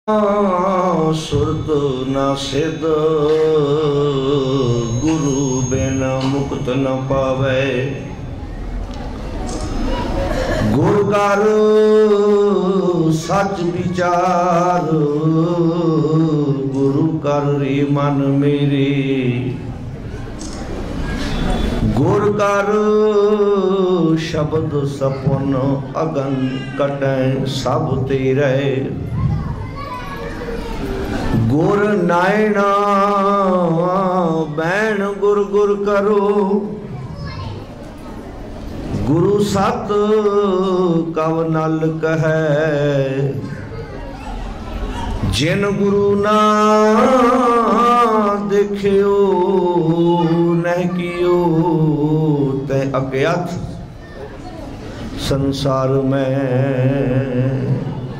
सुरत न सिद्ध गुरु बिन मुक्त न पावे। गुर कर सच विचार गुरु कर रे मन मेरे। गुर कर शब्द सपुन अगन कटै सब तेरे। गुर नायना बैन गुर गुर करो। गुरु सत कव नल कहे। जिन गुरु ना देखियो न कियो ते अज्ञात संसार में।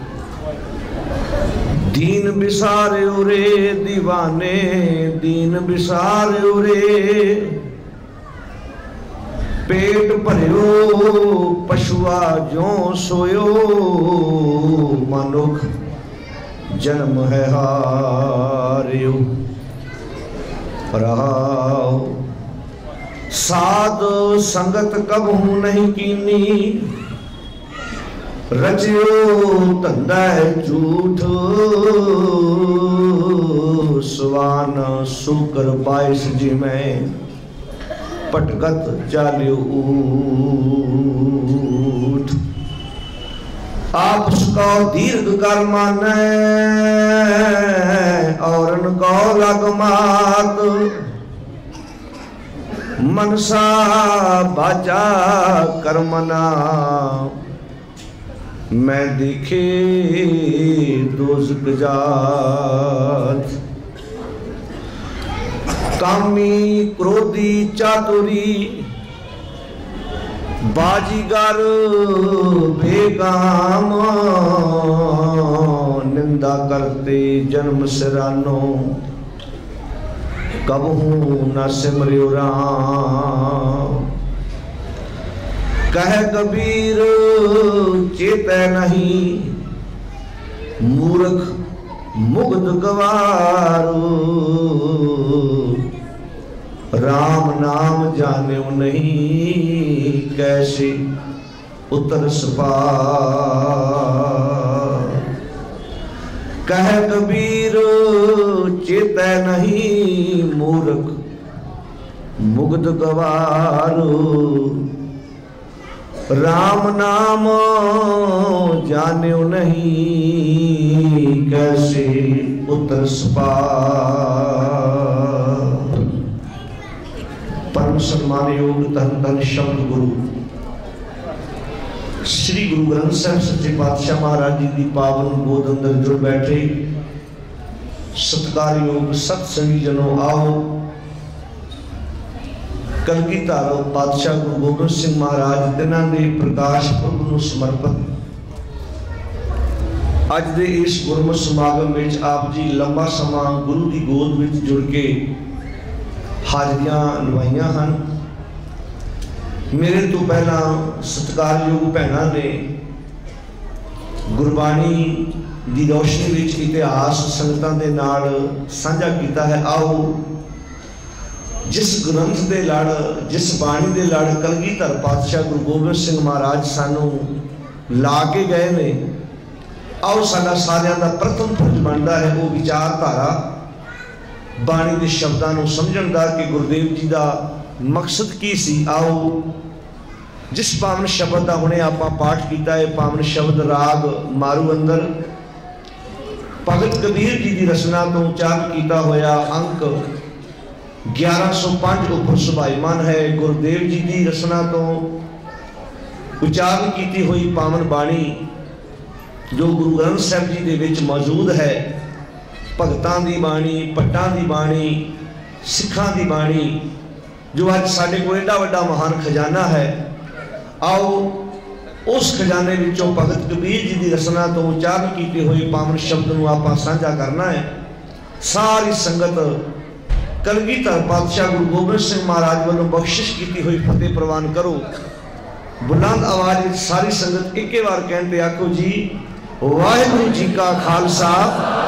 दीन बिसारे रे दीवाने दीन बिसारे रे। पेट भरियो पशुआ जो सोयो। मनुख जन्म है हारियो। रहाओ साध संगत कबहू नहीं कीनी। रचियो धंधा है झूठ। सवान सूकर 22 जी में पटकत चालियो ऊठ। आप उसको दीर्घ कर माने और उनको लग मात। मनसा बाजा कर्मना मैं देखे दोज़ख जात। कामी क्रोधी चातुरी बाजीगर बेगाम। निंदा करते जन्म सिरानो कबहू न सिमरियो राम। कह कबीर चेतै नहीं मूर्ख मुग्ध गवारो। राम नाम जाने नहीं कैसे उतर सपार। कह कबीर चेतै नहीं मूर्ख मुग्ध गवारो। राम नाम जान्यो नहीं कैसे उतर सपार। परम सम्मान योग धन धन शब्द गुरु श्री गुरु ग्रंथ साहिब सच्चे पातशाह महाराज जी की पावन गोद अंदर जुड़ बैठे सत्कार योग सत्संगी जनों आओ। कलगीधर पातशाह गुरु गोबिंद सिंह महाराज तिन्हां दे प्रकाश पुरब नूं समर्पित अज दे इस गुरमत समागम विच आप जी लंबा समा गुरु की गोद विच जुड़ के हाजरियां लवाइयां हन। मेरे तो पहला सत्कारयोग भैणां ने गुरबाणी की रोशनी विच इतिहास संगतां दे नाल साझा कीता है। आओ जिस ग्रंथ दे लड़ जिस बाणी दे लड़ कलगीधर पातशाह गुरु गोबिंद सिंह महाराज सानू ला के गए ने। आओ साडा सारियां दा प्रथम फर्ज बनता है वो विचारधारा बाणी के शब्दों को समझण दा कि गुरुदेव जी का मकसद की सी। आओ जिस पावन शब्द का हुणे आपां पाठ किया है पावन शब्द राग मारू अंदर भगत कबीर जी की रचना तो उच्चारण किया होया अंक 1105 उपर सुभाईमान है। गुरुदेव जी की रचना तो उच्चारण की हुई पावन बाणी जो गुरु ग्रंथ साहिब जी दे विच मौजूद है। भगतां दी बाणी पट्टां दी बाणी सिखां दी बाणी जो अज साडे कोल एडा वड्डा महान खजाना है। आओ उस खजाने विचों भगत कबीर जी की रचना तो उच्चारण किए हुए पावन शब्द को आपां साझा करना है। सारी संगत कलगीधर पातशाह गुरु गोबिंद सिंह महाराज वालों बख्शिश की हुई फतेह प्रवान करो। बुलंद आवाज सारी संगत एक बार कहते आखो जी वाहिगुरू जी का खालसा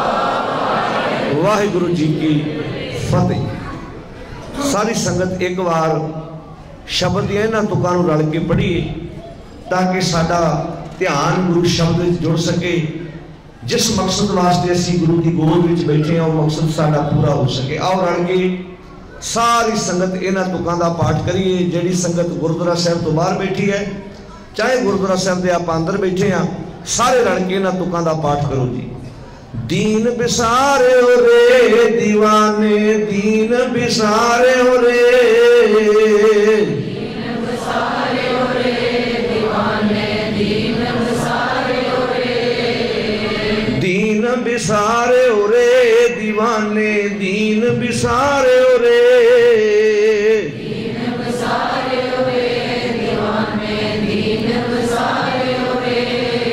वाहिगुरु जी की फतेह। सारी संगत एक बार शब्द दियां इन्हां तुकां नूं रल के पढ़ीए ताकि साडा ध्यान गुरु शब्द विच जुड़ सके। जिस मकसद वास्ते असीं गुरु की गोद विच बैठे हैं वो मकसद साडा पूरा हो सके। आओ रल के सारी संगत इन्हां तुकां दा पाठ करिए। जिहड़ी संगत गुरुद्वारा साहिब तो बाहर बैठी है, चाहे गुरुद्वारा साहिब दे आप अंदर बैठे हैं, सारे रल के इन्हां तुकां दा पाठ करो जी। दीन बिसारे हो रे दीवाने, दीन बिसारे हो रे, दीन बिसारे हो रे दीवाने, दीन बिसारे हो रे, दीन बिसारे हो रे दीवाने, दीन बिसारे हो रे, दीन बिसारे हो रे दीवाने, दीन बिसारे हो रे।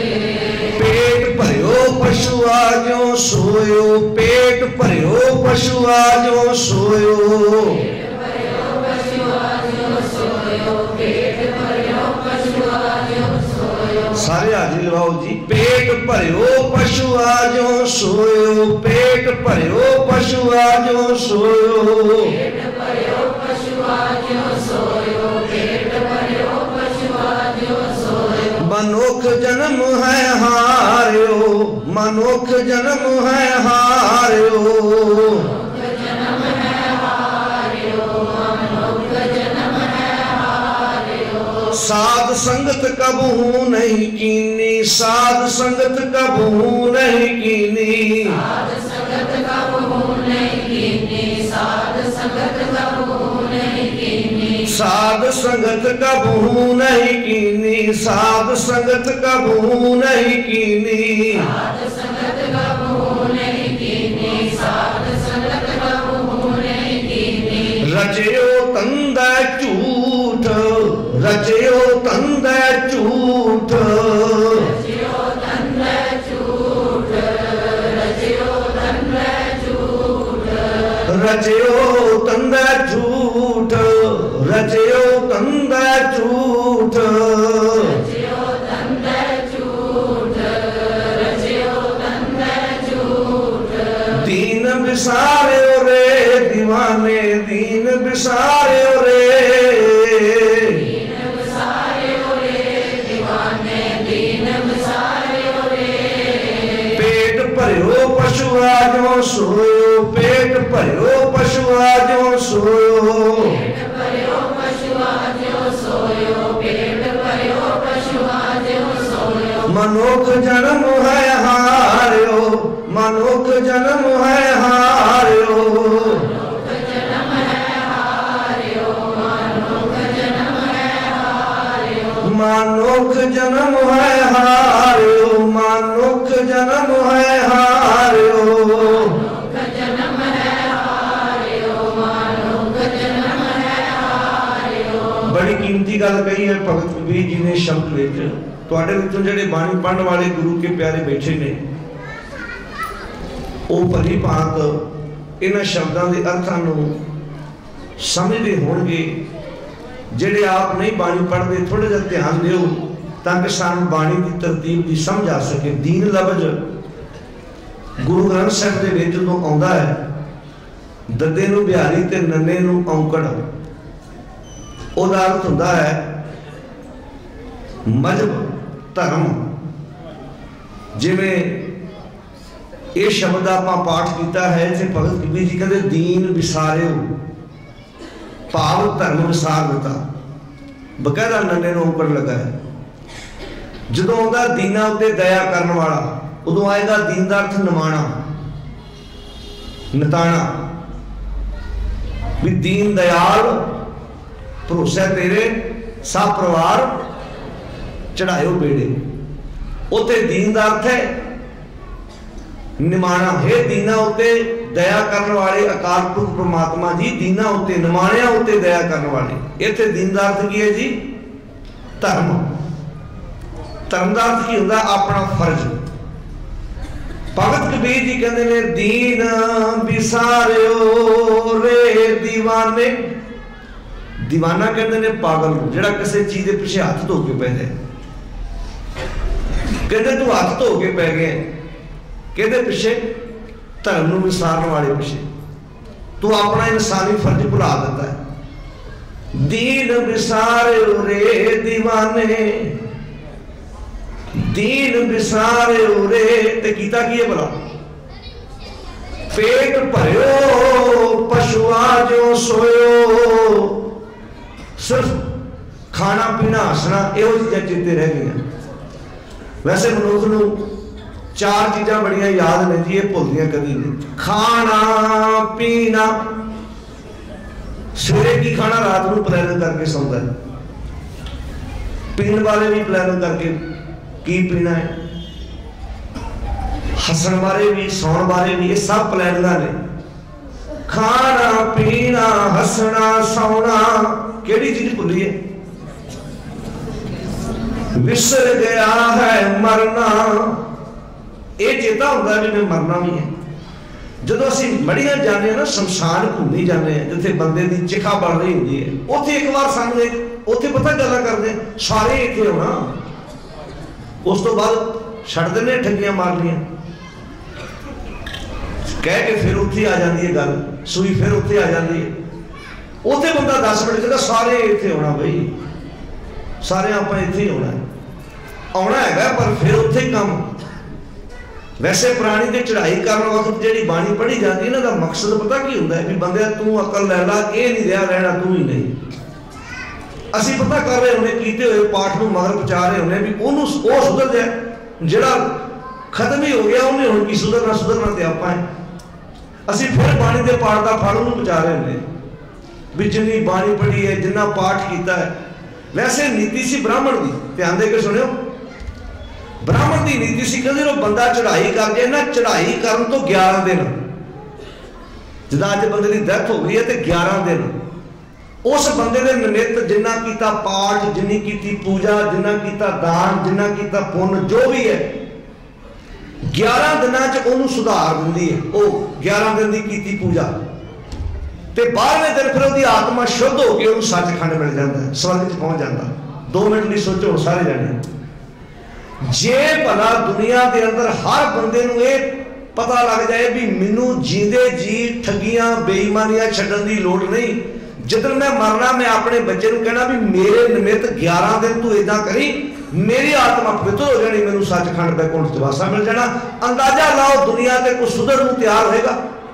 पेट भरियो पशु आजो सोयो, पेट भरियो पशु आजो सोयो, पेट भरियो पशु आजो सोयो, पेट भरियो पशु आजो सोयो। सारे हाजिरी लगाओ जी। पेट भरियो पशु आजो सोयो, पेट भरियो पशु आजो सोयो, पेट भरियो पशु आजो सोयो, पेट भरियो पशु आजो सोयो। मनुख जन्म है हारियो, मनुख जन्म है हारियो, मनुख जन्म है हारियो, मनुख जन्म है हारियो। साध संगत कबहू नहीं कीनी, साध संगत कबहू नहीं कीनी, साध संगत कबहू नहीं कीनी, साध संगत कबहू नहीं कीनी, साध संगत कबहू नहीं कीनी, साध संगत कबहू नहीं कीनी, साध संगत कबहू नहीं कीनी, साध संगत कबहू नहीं कीनी। रचयो तंदा झूठ, रचयो तंदा झूठ, रचयो तंदा झूठ, रचयो तंदा झूठ, रचयो तंदा झूठ, रचयो तंदा झूठ, रचयो तंदा झूठ, रचयो तंदा झूठ। दीन बिसारे रे दीवाने, दीन बिसारे रे, दीन बिसारे रे दीवाने, दीन बिसारे रे। पेट भरियो पशु आजो सोयो, पेट भरियो पशु आजो सोयो, पेट भरियो पशु आजो सोयो, पेट भरियो पशु आजो सोयो। मनुख जन्म है हारियो, मनुख जन्म है हारियो, मनुख जन्म है हारियो, मनुख जन्म है हारियो, मनुख जन्म है हारियो, मनुख जन्म है हारियो, मनुख जन्म है हारियो, मनुख जन्म है हारियो। बड़ी कीमती गल कही है भगत कबीर जी ने शब्द विच। तुहाडे विचों जिहड़े बाणी पढ़न वाले गुरु के प्यारे बैठे ने, वो भली भांत इन्हां शब्दां दे अर्थां नूं समझदे होणगे। जिहड़े आप नहीं बाणी पढ़दे थोड़ा जिहा ध्यान दिओ ताकि सानूं बाणी की तरतीब की समझ आ सके। दीन लफ्ज़ गुरु ग्रंथ साहिब दे विच जदों आउंदा है, दद्दे नूं बिहारी ते नन्ने नूं औंकड़, ओहदा अर्थ हुंदा है मजहब धर्म। जिवें ये शब्द आप पाठ किया है इसे भगत कबीर जी कहते दीन विसारे, भाव धर्म विसार दिता, बकायदा नन्ने नूं औंकड़ लगा है। जदों आउंदा दीना उत्ते दया करन वाला, उदों आएगा दीन दा अर्थ निमाणा, नताणा। भी दीन दयाल भरोसा तेरे सब परिवार चढ़ायो बेड़े। उत्ते दीन दा अर्थ है निमाणा। हे दीना उत्ते दया करने वाले अकाल पुरख परमात्मा जी, दीना उत्ते निमाणिया उत्ते दया करने वाले। इत्थे दीन दा अर्थ की है जी? धर्म। धर्म दा अर्थ की होंदा? अपना फर्ज। भगत कबीर जी कहते ने दीन बिसारियो रे दीवाने। दीवाना कहते ने पागल नूं जिहड़ा किसी चीज के पिछे हाथ धो के पै जाए। कहते तू हाथ धो के पै गया, कहते पिछे धर्म नूं विसारन वाले पिछे तू अपना इंसानी फर्ज भुला दिता है। दीन विसारे रे दीवाने, दीन विसारे रे ते कीता की है भला? पेट भरियो पशुआ जो सोयो, सिर्फ खाना पीना हसना यो चीज़ां चेते रह गई। वैसे मनुख नूं चार चीज़ां बड़ियां याद ने जी, ये भुलदियां कभी नहीं। खाना पीना, सवेरे की खाना रात को प्लान करके सौंदा है, पीने वाले भी प्लान करके की पीना है, हसन बारे भी सौन बारे भी, ये सब प्लान ने। खाना पीना हसना सौना, केड़ी चीज भुली है? विसर गया है मरना, ये चेता होता है भी मैं मरना भी है। जो असी मड़िया जाने ना, शमशान घूमने जाने जिथे बंदे की चिखा बन रही होती है, उथे एक बार सानू उथे पता गल्लां करदे सारे इत्थे होना, उस तो बाद छड्ड दिंदे ठगियां मारनियां कह के, फिर उत्थे आ जाती है गल, सूई फिर उत्थे आ जाती है। उथे बंदा 10 मिनट कहता सारे इत्थे होना, बई सारे आपां इत्थे ही होना आउणा हैगा, पर फिर उत्थे ही काम। वैसे पुरानी की चढ़ाई करने वक्त जी बाणी पढ़ी जाती है, इन्हां दा मकसद पता की हुंदा है भी बंदे तू अकल लै ला, ये नहीं रहा रहना तू ही नहीं। असी पता कर रहे होने कीते हुए पाठ को मगर पहुँचा रहे होने भी उन्होंने वो सुधर जाए, जिहड़ा खत्म ही हो गया उन्हें हुण की सुधरना, सुधरना तो आपां है। असी फिर बाणी के पाठ का फल उन्होंने पहुँचा रहे होंगे भी जिन्नी बाणी पढ़ी है, जिन्ना पाठ किया है। वैसे नीति सी ब्राह्मण की, ध्यान दे के सुनियो, ब्राह्मण की नीति सी कहते जो बंदा चढ़ाई कर जाए ना, चढ़ाई करन तो 11 दिन, जिदा अज बंदे की डेथ हो गई है तो 11 दिन उस बंदे के निमित्त जिन्ना कीता पाठ, जिन्नी कीती पूजा, जिन्ना कीता दान, जिन्ना कीता पुण्य, जो भी है 11 दिनों च उन्होंने सुधार दिंदी है। वो 11 दिन की कीती पूजा ते 12वें दिन फिर उसकी आत्मा शुद्ध होकर उन्होंने सचखंड मिल जाता है, स्वर्ग च पहुंच जाता। 2 मिनट नहीं सोचो सारे जाने, जे भला दुनिया के अंदर हर बंदे नूं ये पता लग जाए भी मैनू जींदे जी ठगियां बेईमानियां छड्डण दी लोड़ नहीं, जिदन मैं मरना मैं अपने बच्चे नूं कहना भी मेरे निमित्त 11 दिन तू इदां करी, मेरी आत्मा पवित्र हो जानी, मैनू सचखंड बैकुंठ च वासा मिल जाना। अंदाजा लाओ दुनिया ते कुछ सुधर नूं तैयार होएगा?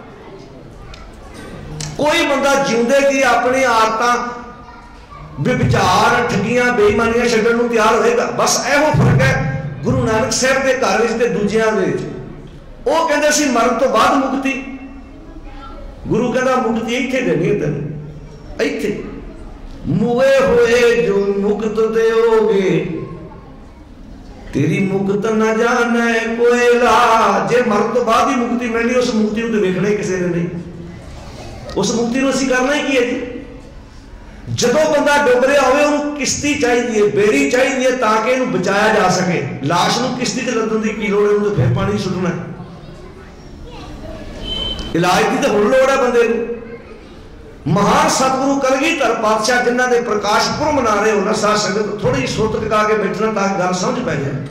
कोई बंदा जिंदे जी अपनी आदतां विचार ठगियां बेईमानियां छड्डण नूं तैयार होएगा? बस इहो फर्क है गुरु नानक साहब के घर विच ते दूजियां दे विच। वो कहंदे सी मरण तो बाद मुक्ति, गुरु कहंदा मुक्ति इत्थे देनी है तैनूं, इत्थे मुए होए जो मुक्त देओगे, तेरी मुक्त न जाने कोयला। जे मरण तो बाद ही मुक्ति मिलनी, उस मुक्ति को तो वेखना ही किसी ने नहीं, उस मुक्ति को असीं करना ही की है जी। जदों बंदा डुब रहा होवे उन्हें किश्ती चाहिए, बेड़ी चाहिए ताकि इन्हूं बचाया जा सके। लाश नूं किश्ती च लदण दी की लोड़ है, तो फिर पानी सुटना है। इलाज की तो हुण लोड़ है बंदे नूं। महान सतगुरु कलगीधर पातशाह जिन्हां दे प्रकाश पुरब मना रहे हो ना, साध संगत थोड़ी सुरत टिका के बैठना ताकि गल समझ पै जाए।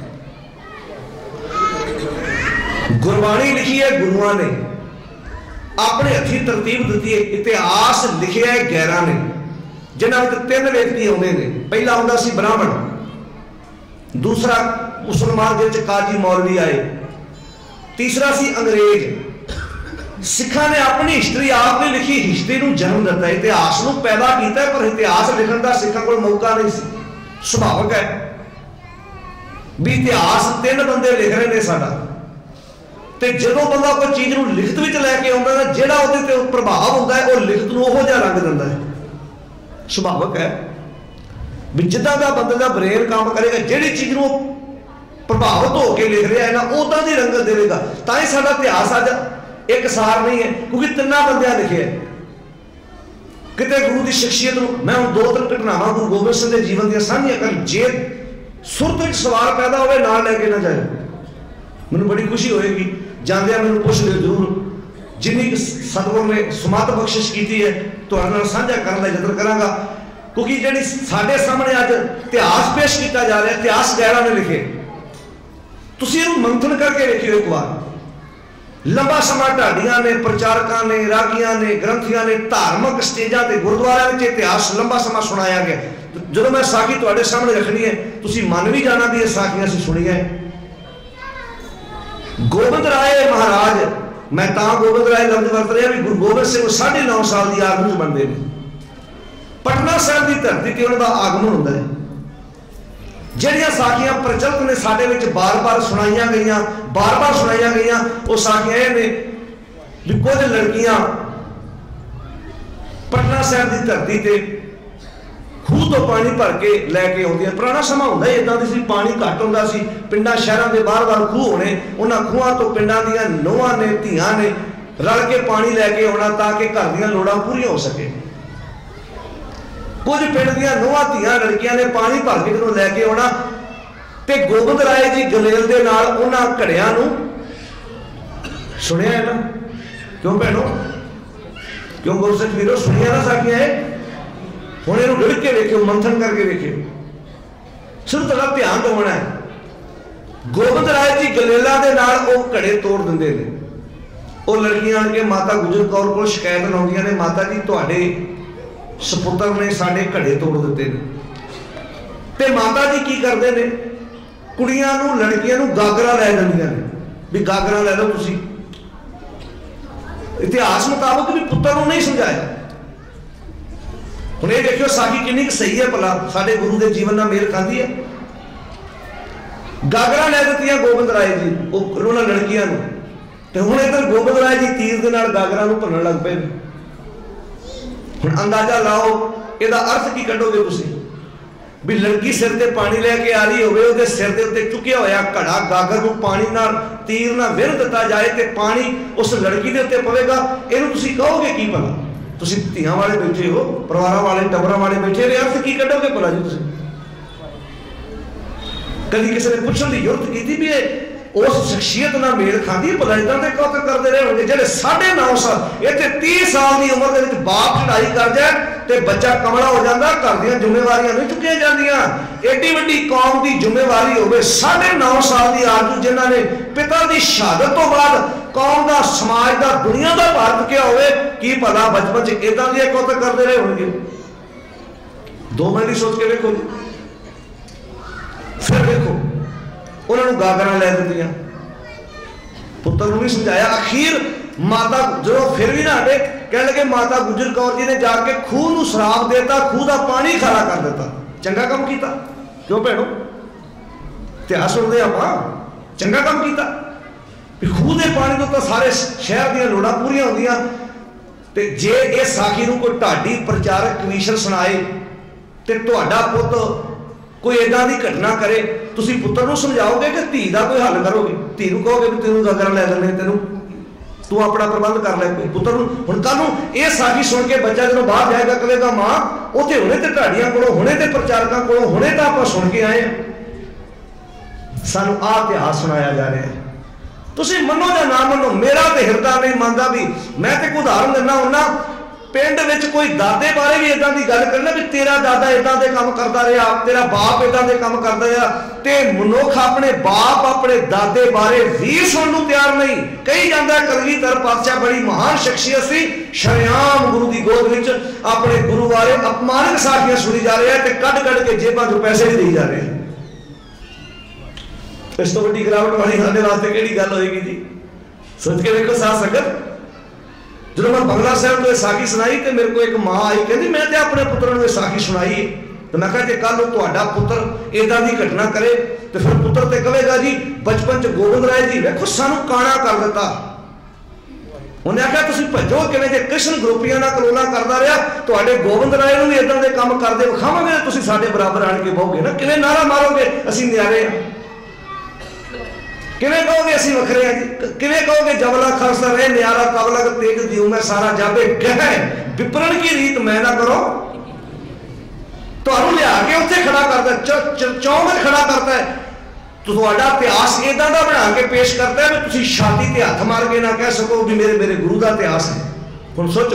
गुरबाणी लिखी है गुरुआं ने, अपने हथी तरतीब दी है। इतिहास लिखिया है 11 ने, जिन्हां विच 3 व्यक्ति आउंदे ने। पहला आउंदा सी ब्राह्मण, दूसरा मुसलमान जिहदे च काजी मौलवी आए, तीसरा सी अंग्रेज। सिखा ने अपनी हिस्टरी आप नहीं लिखी, हिस्टरी नूं जन्म दिता, इतिहास नूं पैदा किया, पर इतिहास लिखण दा सिखा कोल मौका नहीं सी। सुभावक है भी इतिहास 3 बंदे लिख रहे ने साडा, ते जदों बंदा कोई चीज़ नूं लिखत विच लैके आउंदा ना, जिहड़ा उहदे ते प्रभाव हुंदा है वो लिखत नूं उहो जिहा रंग दिंदा है। सुभावक है भी जिद्दां दा बंदे दा ब्रेन काम करेगा, जिहड़ी चीज़ नूं प्रभावित होकर लिख रहा है ना, उदां दी रंगत देगा। तां ही साडा इतिहास अज एक सार नहीं है, क्योंकि 3 बंदियां लिखे। किते गुरु की शख्सियत मैं 2-3 घटनावां गुरु गोबिंद सिंह के जीवन दी साझियां कर, जे सुरत विच सवाल पैदा होवे नाल लैके ना जाए, मैनूं बड़ी खुशी होएगी। जांदियां मैनूं पुछ लिओ जरूर, जिन्नी सतगुरु ने सुमत बख्शिश की है तुहाडे नाल साझा करने का यतन करांगा, क्योंकि जिहड़ी साडे सामने अज इतिहास पेश किया जा रहा है, इतिहास गैरां ने लिखे, तुसीं इहनूं मंथन करके देखियो एक बार। लंबा समा ढाडियां ने, प्रचारकां ने, रागियां ने, ग्रंथियां ने, धार्मिक स्टेजां ते गुरुद्वारियां विच इतिहास लंबा समा सुनाया गया। जो मैं साखी तुहाडे सामने रखनी है, तुसीं मन भी जाना भी ये साखियां असीं सुणीआं। गोबिंद राय महाराज, मैं तां गोबिंद राय लफ्ज़ वरत रहा भी गुरु गोबिंद सिंह 9.5 साल की आयु बनते हैं। पटना साहिब की धरती ते उन्हां दा आगमन हुंदा है। ਜਿਹੜੀਆਂ ਸਾਖੀਆਂ ਪ੍ਰਚਲਿਤ ਨੇ ਸਾਡੇ ਵਿੱਚ ਬਾਰ-ਬਾਰ ਸੁਣਾਈਆਂ ਗਈਆਂ, ਬਾਰ-ਬਾਰ ਸੁਣਾਈਆਂ ਗਈਆਂ, ਉਹ ਸਾਖੀਆਂ ਇਹ ਨੇ ਵੀ ਕੁਝ ਲੜਕੀਆਂ ਪਟਨਾ ਸਾਹਿਬ ਦੀ ਧਰਤੀ ਤੇ ਖੂਹ ਤੋਂ ਪਾਣੀ ਭਰ ਕੇ ਲੈ ਕੇ ਆਉਂਦੀਆਂ। ਪੁਰਾਣਾ ਸਮਾਂ ਹੁੰਦਾ ਹੀ ਇਦਾਂ ਦੀ ਸੀ, ਪਾਣੀ ਘੱਟ ਹੁੰਦਾ ਸੀ, ਪਿੰਡਾਂ ਸ਼ਹਿਰਾਂ ਦੇ ਬਾਹਰ-ਬਾਹਰ ਖੂਹ ਹੋਣੇ, ਉਹਨਾਂ ਖੂਹਾਂ ਤੋਂ ਪਿੰਡਾਂ ਦੀਆਂ ਨੂੰਹਾਂ ਨੇ, ਧੀਆਂ ਨੇ ਰਲ ਕੇ ਪਾਣੀ ਲੈ ਕੇ ਆਉਣਾ ਤਾਂ ਕਿ ਘਰ ਦੀਆਂ ਲੋੜਾਂ ਪੂਰੀਆਂ ਹੋ ਸਕੇ। कुछ पिंड दियां नूहां धीआं लड़कियां ने पानी भर के जदों लैके आउणा ते गोबिंद राय जी गलेल दे नाल उन्हां घड़ियां नूं सुणिया है ना? क्यों भैणो, क्यों गुरसिख वीरो सुणिया ना साखियां है? हुण इहनूं रिड़ के वेखिओ, मंथन करके वेखिओ, सिर्फ तुहाडा ध्यान होना है। गोबिंद राय जी गलेलां दे नाल ओह घड़े तोड़ दिंदे ने। ओह लड़कियां आण के माता गुजर कौर कोल शिकायत लाउंदियां ने, माता जी तुहाडे सपुत्र ने साडे घड़े तोड़ दिते ने। ते माता जी की करते हैं, कुड़ियां नूं लड़कियां नूं गागरा लै दिंदियां ने भी गागरा लै लो तुसीं। इतिहास मुताबक भी पुत्र नूं नहीं समझाया। हुण ये देखियो साखी किन्नी सही है, भला साडे गुरु के जीवन नाल मेल खांदी है। गागरा लै दित्तियां गोबिंद राय जी उन्हां लड़कियां नूं, ते हुण इधर गोबिंद राय जी तीर दे नाल गागरा नूं भन्नण लग पए। हुण अंदाजा लाओ, इहदा अर्थ की कढोगे तुसीं भी लड़की सिर ते पानी लैके आ रही होवे, उहदे सिर दे उत्ते चुकिया होया घड़ा गागर नूं पानी नाल तीर नाल विर दित्ता जाए ते पानी उस लड़की दे उत्ते पवेगा। इहनूं तुसीं कहोगे की भला? तुसीं धीआं वाले बैठे हो, परिवारां वाले, टबरां वाले बैठे, इहदे अर्थ की कढोगे भला जी? तुसीं कदी किसी ने पुछण दी जरूरत कीती भी उस शख्सियत नाल मेल खांदी? भला इदां दे कौत करदे रहे होणगे ਜਿਹੜੇ 9.5 साल इत्थे 30 साल की उम्र दे विच बाप चढ़ाई कर जाए ते बच्चा कमला हो जाता, घर दीआं जिम्मेवारियां नहीं चुकिया जांदियां। एडी वड्डी कौम की जिम्मेवारी होवे, 9.5 साल की आरजू जिन्हां ने पिता की शहादत तो बाद कौम का, समाज का, दुनिया का भार चुकिया होवे, की पता बचपन च इदां दी कौत करदे रहे होणगे? 2 मिनट सोच के देखो जी। फिर देखो उन्होंने गागरा लै दित्तियां, पुत्र नूं नहीं समझाया। अखीर माता जो फिर भी ना हटे, कह लगे माता गुजर कौर जी ने जाके खूह नूं श्राप देता, खूह का पानी खारा कर दिता। चंगा काम कीता? क्यों भैणो, इतिहास सुणदे आपां, चंगा काम कीता। खूह के पानी तो सारे शहर दी लोड़ां पूरीआं होंदियां। ते जे इह साखी नूं कोई ढाडी प्रचारक कमीशन सुनाए ते तुहाडा पुੱਤ कोई इदां दी घटना करे, तुसीं पुत्र नूं समझाओगे कि धी दा कोई हल करोगे? धी नूं कहोगे भी तैनूं गागरा लै दिंदे, तैनूं तू अपना प्रबंध कर लै। कोई पुत्र नूं हुण कल नूं इह साखी सुण के बच्चा जदों बाहर जाएगा कहेगा मां उत्थे हुणे ते ढाडियां कोलों, हुणे ते प्रचारकां कोलों, हुणे तां आपां सुण के आए हां, सानूं आह इतिहास सुणाया जा रहा है। तुसीं मनो जां ना मनो, मेरा ते हिरदा नहीं मनदा भी। मैं ते कोई उदाहरण दिंदा हुंदा, पिंड विच कोई दादे बारे भी इदां दी गल करना भी तेरा दादा इदां दे काम करदा रहा, तेरा बाप इदां दे काम करदा रहा, ते मनुख अपने बाप, अपने दादे बारे भी सुनने नूं तैयार नहीं। कही जांदा कलगीधर पातशाह बड़ी महान शख्सियत सी, शरेआम गुरु की गोद विच अपने गुरु बारे अपमानक साखियां सुनी जा रहे हैं ते कढ के जेबां चों पैसे भी देई जा रहे हैं। इस तो वड्डी गिरावट वाली साडे वास्ते किहड़ी गल होएगी जी? सोच के देखो साथ संगत। जो मैं बंगला साहब को साखी सुनाई तो मेरे को एक माँ आई, कहती मैं तो अपने पुत्र को साखी सुनाई है, तो मैं कहा कल तुहाडा पुत्र इदां दी घटना करे तो फिर पुत्र तो कहेगा जी बचपन च गोबिंद राय जी देखो सानू काणा कर दिता। उन्हें आख्या तुसीं भजो किवें, जे कृष्ण ग्रुपियां नाल कलोला करदा रहा तुहाडे गोबिंद राय नूं भी इदां दे काम करदे विखावांगे, तुसीं साडे बराबर आण के बहोगे ना। किवें नारा मारोगे असीं न्यारे हां? किवें कहोगे असीं वखरे हैं जी? किवें कहोगे जबला खालसा रहे न्यारा कबला तेग दियो मैं सारा जाबे गह विपरण की रीत मैं ना करो। तुहानूं लिया के उत्थे खड़ा करदा, चौंक खड़ा करता है, तो तुहाडा इतिहास इदां दा बना के पेश करता है भी तुसीं छाती ते हत्थ मार के ना कह सको भी मेरे गुरु का इतिहास है। हुण सोचो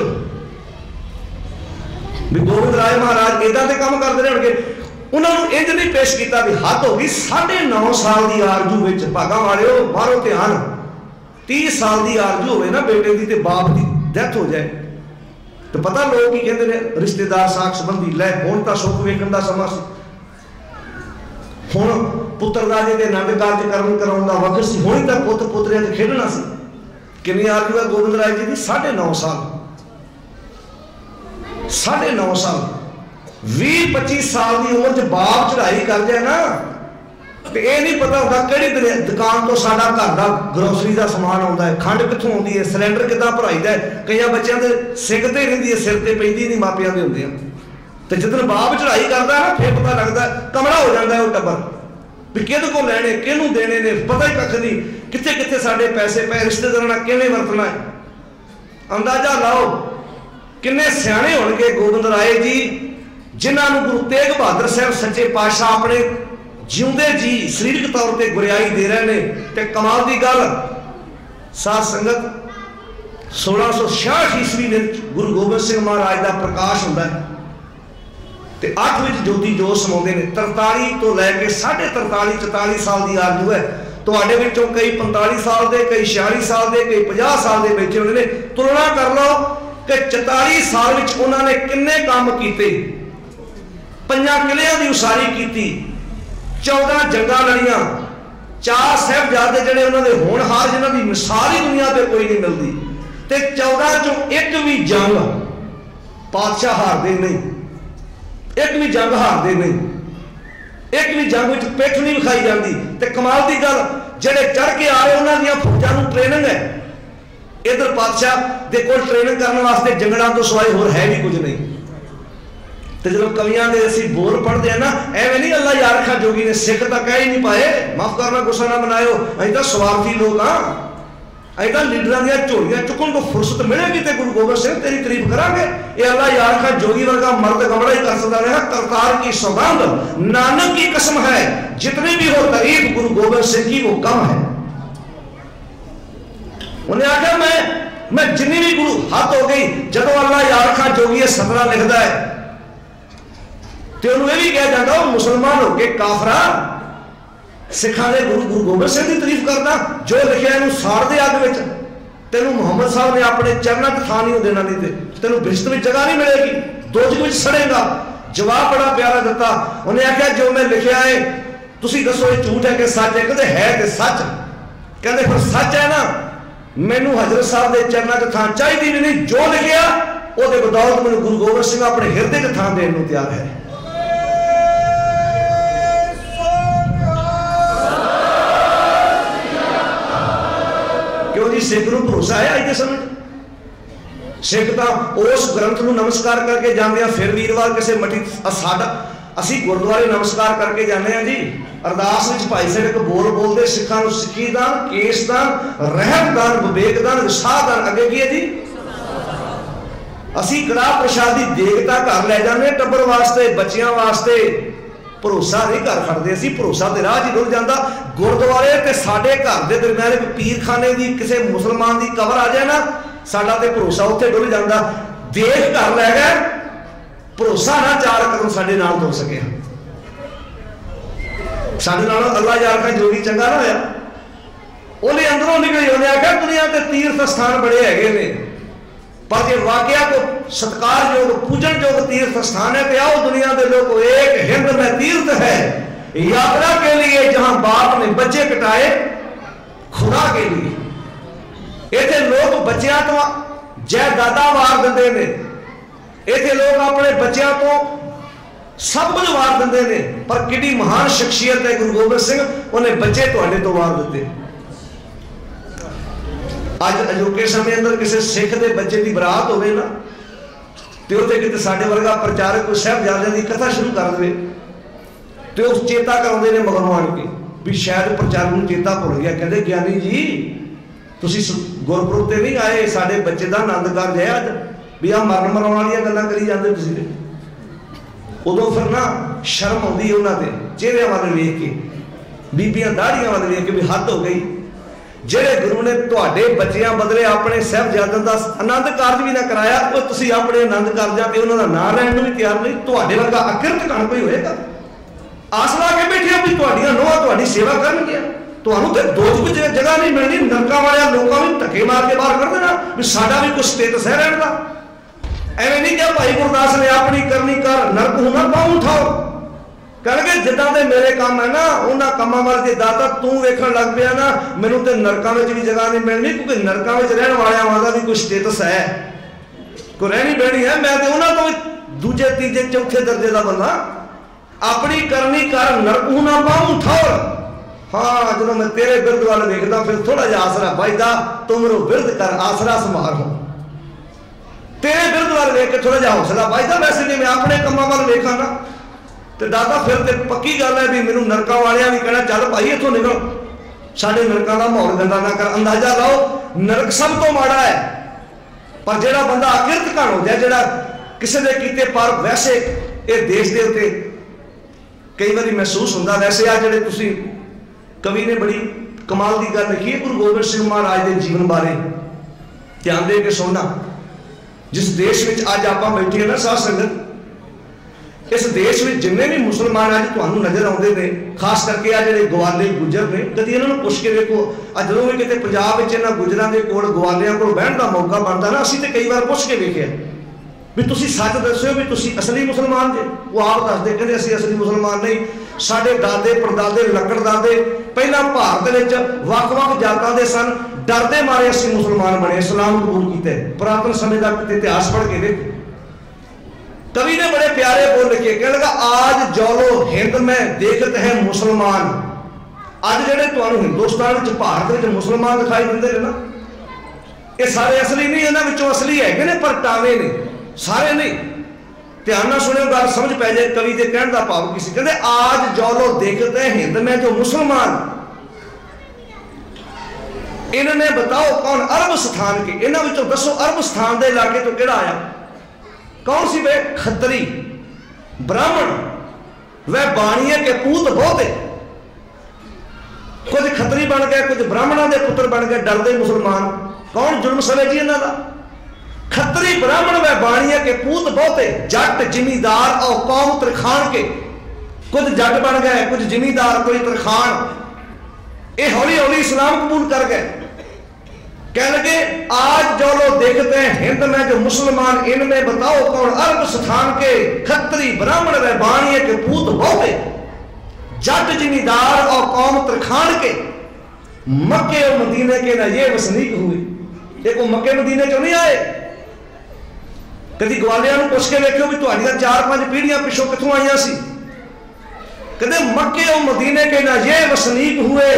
भी गोबिंद राय महाराज इदां दे काम करदे रहणगे, उन्होंने इंज नहीं पेश किया भी हद हो गई 9.5 साल की आरजू विच। भागा वालिओ मारो ध्यान, 30 साल की आरजू होवे ना बेटे की, तो बाप की डेथ हो जाए तो पता लोग की कहते हैं, रिश्तेदार साख संबंधी लै हुण तां सुख वेखण दा समा सी, हुण पुत्र राजे के आनंद कारज करन कराउण दा वक्त सी, हुण तां पुत पुत्रियां ते खेडना सी। कितनी आरजू है गोबिंद राय जी की? 9.5 साल। 9.5 साल 20-25 साल की उम्र च बाप चढ़ाई कर जाए ना, तो यह नहीं पता होता कि दुकान तो साडा घर का ग्रोसरी का समान आता है, खंड कितों आती है, सिलेंडर कितना भराईदा है। कई बच्चों के सिर ते रहिंदी है, सिर ते पैंदी नहीं, मापियां दे हुंदे आ। तो जिदन बाप चढ़ाई करता है फिर पता लगता है, कमरा हो जाता है वो टब्बर भी किहदे को लैणे, किहनूं देने ने, पता ही कख नहीं, कित्थे कित्थे साडे पैसे पे, रिश्तेदारां नाल किवें वरतना है। अंदाजा लाओ किन्ने सियाणे होणगे गोबिंद राय जी, जिन्हां नूं गुरु तेग बहादुर साहब सच्चे पातशाह अपने जिउंदे जी सरीरक तौर पर गुरियाई दे रहे हैं। तो कमाल की गल साध संगत 1666 ईस्वी में गुरु गोबिंद सिंह महाराज का प्रकाश होता है, तो 8 में ज्योति जोत समाते हैं। 43 तो लैके 43.5 44 साल की आरजू है। तुहाडे विचों कई 45 साल के, कई 46 साल के, कई 50 साल के बैठे होने। तुलना कर लो कि 44 साल में उन्होंने किन्ने काम किए। 5 किलियां की उसारी की, 14 जंगा लड़ियां, 4 साहिबजादे जिहड़े उन्होंने होनहार, जिन्हां की मिसाल ही दुनिया पर कोई नहीं मिलती, तो 14 चों एक भी जंग पातशाह हारदे नहीं, एक भी जंग हारदे नहीं, एक भी जंग में पिठ नहीं विखाई जाती। तो कमाल की गल, जिहड़े चढ़ के आ रहे उन्होंने फौजां नूं ट्रेनिंग है, इधर पातशाह दे कोल ट्रेनिंग करने वास्ते जंगलां तो सिवाय होर है भी कुछ नहीं। तो जो कवियां दे असीं बोल पढ़ते हैं ना, एवं नहीं अल्लाह यार रखा जोगी ने सिख तो कह ही नहीं पाए, माफ करना गुस्सा ना बनाओ, अं तो स्वार्थी लोग हाँ, अं तो लीडर दियां झोलियां चुकन को फुरसत मिलेगी तो गुरु गोबिंद सिंह तेरी तारीफ करांगे। ये अल्लाह यार रखा जोगी वर्गा मर्द गमड़ा ही कर सकता रहा। करतार की सौगंध नानक की कसम है, जितनी भी हो तारीफ गुरु गोबिंद सिंह की वो कम है। उन्हें आखिर मैं जिन्नी भी गुरु हद हो गई, जब अल्लाह यार रखा जोगी ये सतरा लिखता है तो उन्होंने भी कहा जाता वो मुसलमान हो के काफरा सिखा दे गुरु गोबिंद सिंह की तारीफ करना, जो लिखा इनू साड़ दे अग में, तेन मुहम्मद साहब ने अपने चरणों से थां नहीं देना, नहीं तेन बिश्त में जगह नहीं मिलेगी, दोजख में सड़ेगा। जवाब बड़ा प्यारा दिता, उन्हें आख्या जो मैं लिखा है तुसीं दसो ये झूठ है कि सच है? कहते है तो सच, कहते फिर सच है ना, मैनू हजरत साहब के चरणों से थां चाहिए भी नहीं, जो लिखा वो बदौलत मैनू गुरु गोबिंद सिंह अपने हिरदे च थां देने को तैयार है। क्यों जी? सिख नूं भरोसा है अज के समय, सिख तो उस ग्रंथ नूं नमस्कार करके जाते हैं। फिर वीरवार किसी मठी साडा असीं गुरुद्वारे नमस्कार करके जाते हैं जी, अरदास विच भाई साहब एक बोल बोलते, सिखां नूं सिक्खी दान, केस दान, रहम दान, विवेक दान, विसाह दान, अगे की है जी असीं कड़ाह प्रशादी देगता घर लै जाने टब्बर वास्ते, बच्चियां वास्ते। भरोसा नहीं कर खड़ते असीं, भरोसा तो राह च रुल जाता। गुरुद्वारे ते साडे घर के दरम्यान एक पीरखाने की किसी मुसलमान की कबर आ जाए ना, साडा ते भरोसा उत्थे डुल जाता। देख घर लै गए, भरोसा ना 4 कदम साडे नाल तुर सके, साडे नाल अल्लाह यार का जोगी चंगा ना होया। उन्हें अंदरों निकली, उन्हें आख्या दुनिया के तीर्थ स्थान बड़े हैगे ने, पर जो वाकया को सत्कार योग पूजन योग तीर्थ स्थान है, तो आओ दुनिया के लोग, एक हिंद में तीर्थ है यात्रा के लिए, जहां बाप ने बच्चे कटाए खुदा के लिए। इतने लोग बच्चों तो जायदादा वार देंगे ने, इतने लोग अपने बच्चों तो सब कुछ वार देंगे ने, पर कितनी महान शख्सियत है गुरु गोबिंद सिंह, उन्हें बच्चे तुहाडे तो वार दिते। अज अजोके समय अंदर किसी सिख के बच्चे की बरात होवे ना, तो उत्ते किते साडे वर्गा प्रचारक कोई साहिबजादियां की कथा शुरू कर दे, तो उस चेता कराउंदे ने मगरों आण के भी शायद प्रचारक नूं चेता भुल गया। कहते ज्ञानी जी तुसीं गुरपुरब ते नहीं आए, साडे बच्चे का आनंद कारज है अज, भी आ मरण मराउण वालियां गल्लां करी जांदे तुसीं। उदों फिर ना शर्म आउंदी उन्हां दे चेहरिਆਂ ਵੱਲ वेख के, बीबियां दाढ़ियां ਵੱਲ वेख के भी हद हो गई। जेड़े गुरु ने तुहाडे बच्चियां बदले अपने साहिबजादे दा आनंद कारज भी ना कराया, तो तुसीं अपने आनंद कारजां ते उन्हां दा नाम लैण नूं भी तैयार नहीं। तुहाडे वर्गा अकिरत कण कोई होएगा? आस ला के बैठे भी तुहाडीआं नूहां तुहाडी सेवा करनगियां, ਤੁਹਾਨੂੰ ਤੇ ਦੋਜ ਵਿੱਚ ਜਗ੍ਹਾ ਨਹੀਂ ਮਿਲਣੀ, ਨਰਕਾਂ ਵਾਲਿਆਂ ਲੋਕਾਂ ਨੂੰ ਧੱਕੇ ਮਾਰ ਕੇ ਬਾਹਰ ਕੱਢ ਦੇਣਾ ਵੀ ਸਾਡਾ ਵੀ ਕੁਛ ਸਟੇਟਸ ਹੈ ਰਹਿਣ ਦਾ। ਐਵੇਂ ਨਹੀਂ ਕਿਹਾ ਭਾਈ ਗੁਰਦਾਸ ਨੇ ਆਪਣੀ ਕਰਨੀ ਕਰ ਨਰਕ ਹੋਣਾ ਪਾਉ ਉਠਾਓ। ਕਹਿੰਦੇ ਜਿੱਦਾਂ ਦੇ ਮੇਰੇ ਕੰਮ ਹੈ ਨਾ ਉਹਨਾਂ ਕੰਮਾਂ ਵੱਲ ਜੇ ਦਾਤਾ ਤੂੰ ਵੇਖਣ ਲੱਗ ਪਿਆ ਨਾ ਮੈਨੂੰ ਤੇ ਨਰਕਾਂ ਵਿੱਚ ਵੀ ਜਗ੍ਹਾ ਨਹੀਂ ਮਿਲਣੀ, ਕਿਉਂਕਿ ਨਰਕਾਂ ਵਿੱਚ ਰਹਿਣ ਵਾਲਿਆਂ ਦਾ ਵੀ ਕੋਈ ਸਟੇਟਸ ਹੈ, ਕੋਈ ਰਹਿਣੀ ਬਹਿਣੀ ਹੈ। ਮੈਂ ਤੇ ਉਹਨਾਂ ਤੋਂ ਦੂਜੇ ਤੀਜੇ ਚੌਥੇ ਦਰਜੇ ਦਾ ਬੰਦਾ। ਆਪਣੀ ਕਰਨੀ ਕਰ ਨਰਕ ਹੋਣਾ ਪਾਉ ਉਠਾਓ। ਹਾਂ ਜਦੋਂ ਮੈਂ ਤੇਰੇ ਬਿਰਦ ਵੱਲ ਵੇਖਦਾ ਫਿਰ ਥੋੜਾ ਜਿਹਾ ਆਸਰਾ ਵੱਜਦਾ, ਤੂੰ ਮੇਰਾ ਬਿਰਦ ਕਰ ਆਸਰਾ ਸੰਭਾਲ ਹੋ। ਤੇਰੇ ਬਿਰਦ ਵੱਲ ਵੇਖ ਕੇ ਥੋੜਾ ਜਿਹਾ ਹੌਸਲਾ ਵੱਜਦਾ। ਵੈਸੇ ਜੇ ਮੈਂ ਆਪਣੇ ਕੰਮਾਂ ਵੱਲ ਵੇਖਾਂ ਨਾ ਤੇ ਦਾਦਾ ਫਿਰ ਤੇ ਪੱਕੀ ਗੱਲ ਹੈ ਵੀ ਮੈਨੂੰ ਨਰਕਾਂ ਵਾਲਿਆਂ ਵੀ ਕਹਿਣਾ ਚੱਲ ਭਾਈ ਇੱਥੋਂ ਨਿਕਲ, ਸਾਡੇ ਨਰਕਾਂ ਦਾ ਮਾਹੌਲ ਗੰਦਾ ਨਾ ਕਰ। ਅੰਦਾਜ਼ਾ ਲਾਓ ਨਰਕ ਸਭ ਤੋਂ ਮਾੜਾ ਹੈ, ਪਰ ਜਿਹੜਾ ਬੰਦਾ ਅਕਿਰਤ ਘਣ ਹੋ ਜਾਏ, ਜਿਹੜਾ ਕਿਸੇ ਦੇ ਕੀਤੇ ਪਰ ਵੈਸੇ ਇਹ ਦੇਸ਼ ਦੇ ਉੱਤੇ ਕਈ ਵਾਰੀ ਮਹਿਸੂਸ ਹੁੰਦਾ। ਵੈਸੇ ਆ ਜਿਹੜੇ ਤੁਸੀਂ ਕਵੀ ਨੇ ਬੜੀ ਕਮਾਲ ਦੀ ਗੱਲ ਲਿਖੀ ਹੈ ਗੁਰੂ ਗੋਬਿੰਦ ਸਿੰਘ ਮਹਾਰਾਜ ਦੇ ਜੀਵਨ ਬਾਰੇ, ਧਿਆਨ ਦੇ ਕੇ ਸੁਣਨਾ। ਜਿਸ ਦੇਸ਼ ਵਿੱਚ ਅੱਜ ਆਪਾਂ ਬੈਠੇ ਹਾਂ ਨਾ ਸਾਧ ਸੰਗਤ, ਇਸ ਦੇਸ਼ ਵਿੱਚ ਜਿੰਨੇ ਵੀ ਮੁਸਲਮਾਨ ਅੱਜ ਤੁਹਾਨੂੰ ਨਜ਼ਰ ਆਉਂਦੇ ਨੇ, ਖਾਸ ਕਰਕੇ ਆ ਜਿਹੜੇ ਗਵਾਲੇ ਗੁੱਜਰ ਨੇ, ਕਦੀ ਇਹਨਾਂ ਨੂੰ ਪੁੱਛ ਕੇ ਵੇਖੋ। ਅੱਜ ਜਦੋਂ ਵੀ ਕਿਤੇ ਪੰਜਾਬ ਵਿੱਚ ਇਹਨਾਂ ਗੁੱਜਰਾਂ ਦੇ ਕੋਲ ਗਵਾਲਿਆਂ ਕੋਲ ਬਹਿਣ ਦਾ ਮੌਕਾ ਬਣਦਾ ਨਾ, ਅਸੀਂ ਤੇ ਕਈ ਵਾਰ ਪੁੱਛ ਕੇ ਵੇਖਿਆ ਵੀ ਤੁਸੀਂ ਸੱਚ ਦੱਸਿਓ ਵੀ ਤੁਸੀਂ ਅਸਲੀ ਮੁਸਲਮਾਨ ਜੇ। ਉਹ ਆਪ ਦੱਸਦੇ ਕਹਿੰਦੇ ਅਸੀਂ ਅਸਲੀ ਮੁਸਲਮਾਨ ਨਹੀਂ, ਸਾਡੇ ਦਾਦੇ ਪੜਦਾਦੇ ਲੱਕੜਦਾਦੇ ਪਹਿਲਾਂ ਭਾਰਤ ਵਿੱਚ ਵੱਖ-ਵੱਖ ਜਾਤਾਂ ਦੇ ਸਨ, ਡਰਦੇ ਮਾਰੇ ਅਸੀਂ ਮੁਸਲਮਾਨ ਬਣੇ, ਇਸਲਾਮ ਕਬੂਲ ਕੀਤੇ। ਪੁਰਾਤਨ ਸਮੇਂ ਦਾ ਇਤਿਹਾਸ ਪੜ੍ਹ ਕੇ ਵੇਖ। कवि ने बड़े प्यारे बोल लिखे, कहने लगा आज जौलो हिंद में देखत है मुसलमान। आज जेडे तुहानू हिंदुस्तान च भारत विच मुसलमान दिखाई दिंदे ने ना, ये सारे असली नहीं, इन्हां विचों असली है ने पर टावे ने, सारे नहीं। ध्यान नाल सुनियो, गल समझ पै जाए कवि दे कहण दा भाव की सी। कहंदे आज जौलो देखत है हिंद में जो मुसलमान, इन्होंने बताओ कौन अरब स्थान के, इन्हां विचों दसो अरब स्थान दे इलाके तो किहड़ा आया? कौन सी वे? खत्तरी ब्राह्मण वह बाणीए के पूत बहुते। कुछ खत्तरी बन गए, कुछ ब्राह्मणों के पुत्र बन गए, डरदे मुसलमान। कौन जुल्म सवे जी इन्हां दा? खत्तरी ब्राह्मण वह बाणीए के पूत बहुते, जट जिमीदार और कौम तरखान के। कुछ जट बन गए, कुछ जिमीदार, कोई तरखान। ये हौली हौली इस्लाम कबूल कर गए। कह लगे आज जो लोग देखते हैं हिंद में जो मुसलमान, इनमें बताओ कौन अरब स्थान के खत्तरी ब्राह्मण व बाणिये के पूत बहुते, जट जिमीदार और कौम तरखान के, मक्के और मदीने के ना ये वसनीक हुए। देखो मक्के मदीने चो नहीं आए। कभी ग्वालियर में पुछ के देखो भी तुहाडियां 4-5 पीढ़ियां पिछों कित्थों आईयां सी। कहते मक्के और मदीने के ना ये वसनीक हुए,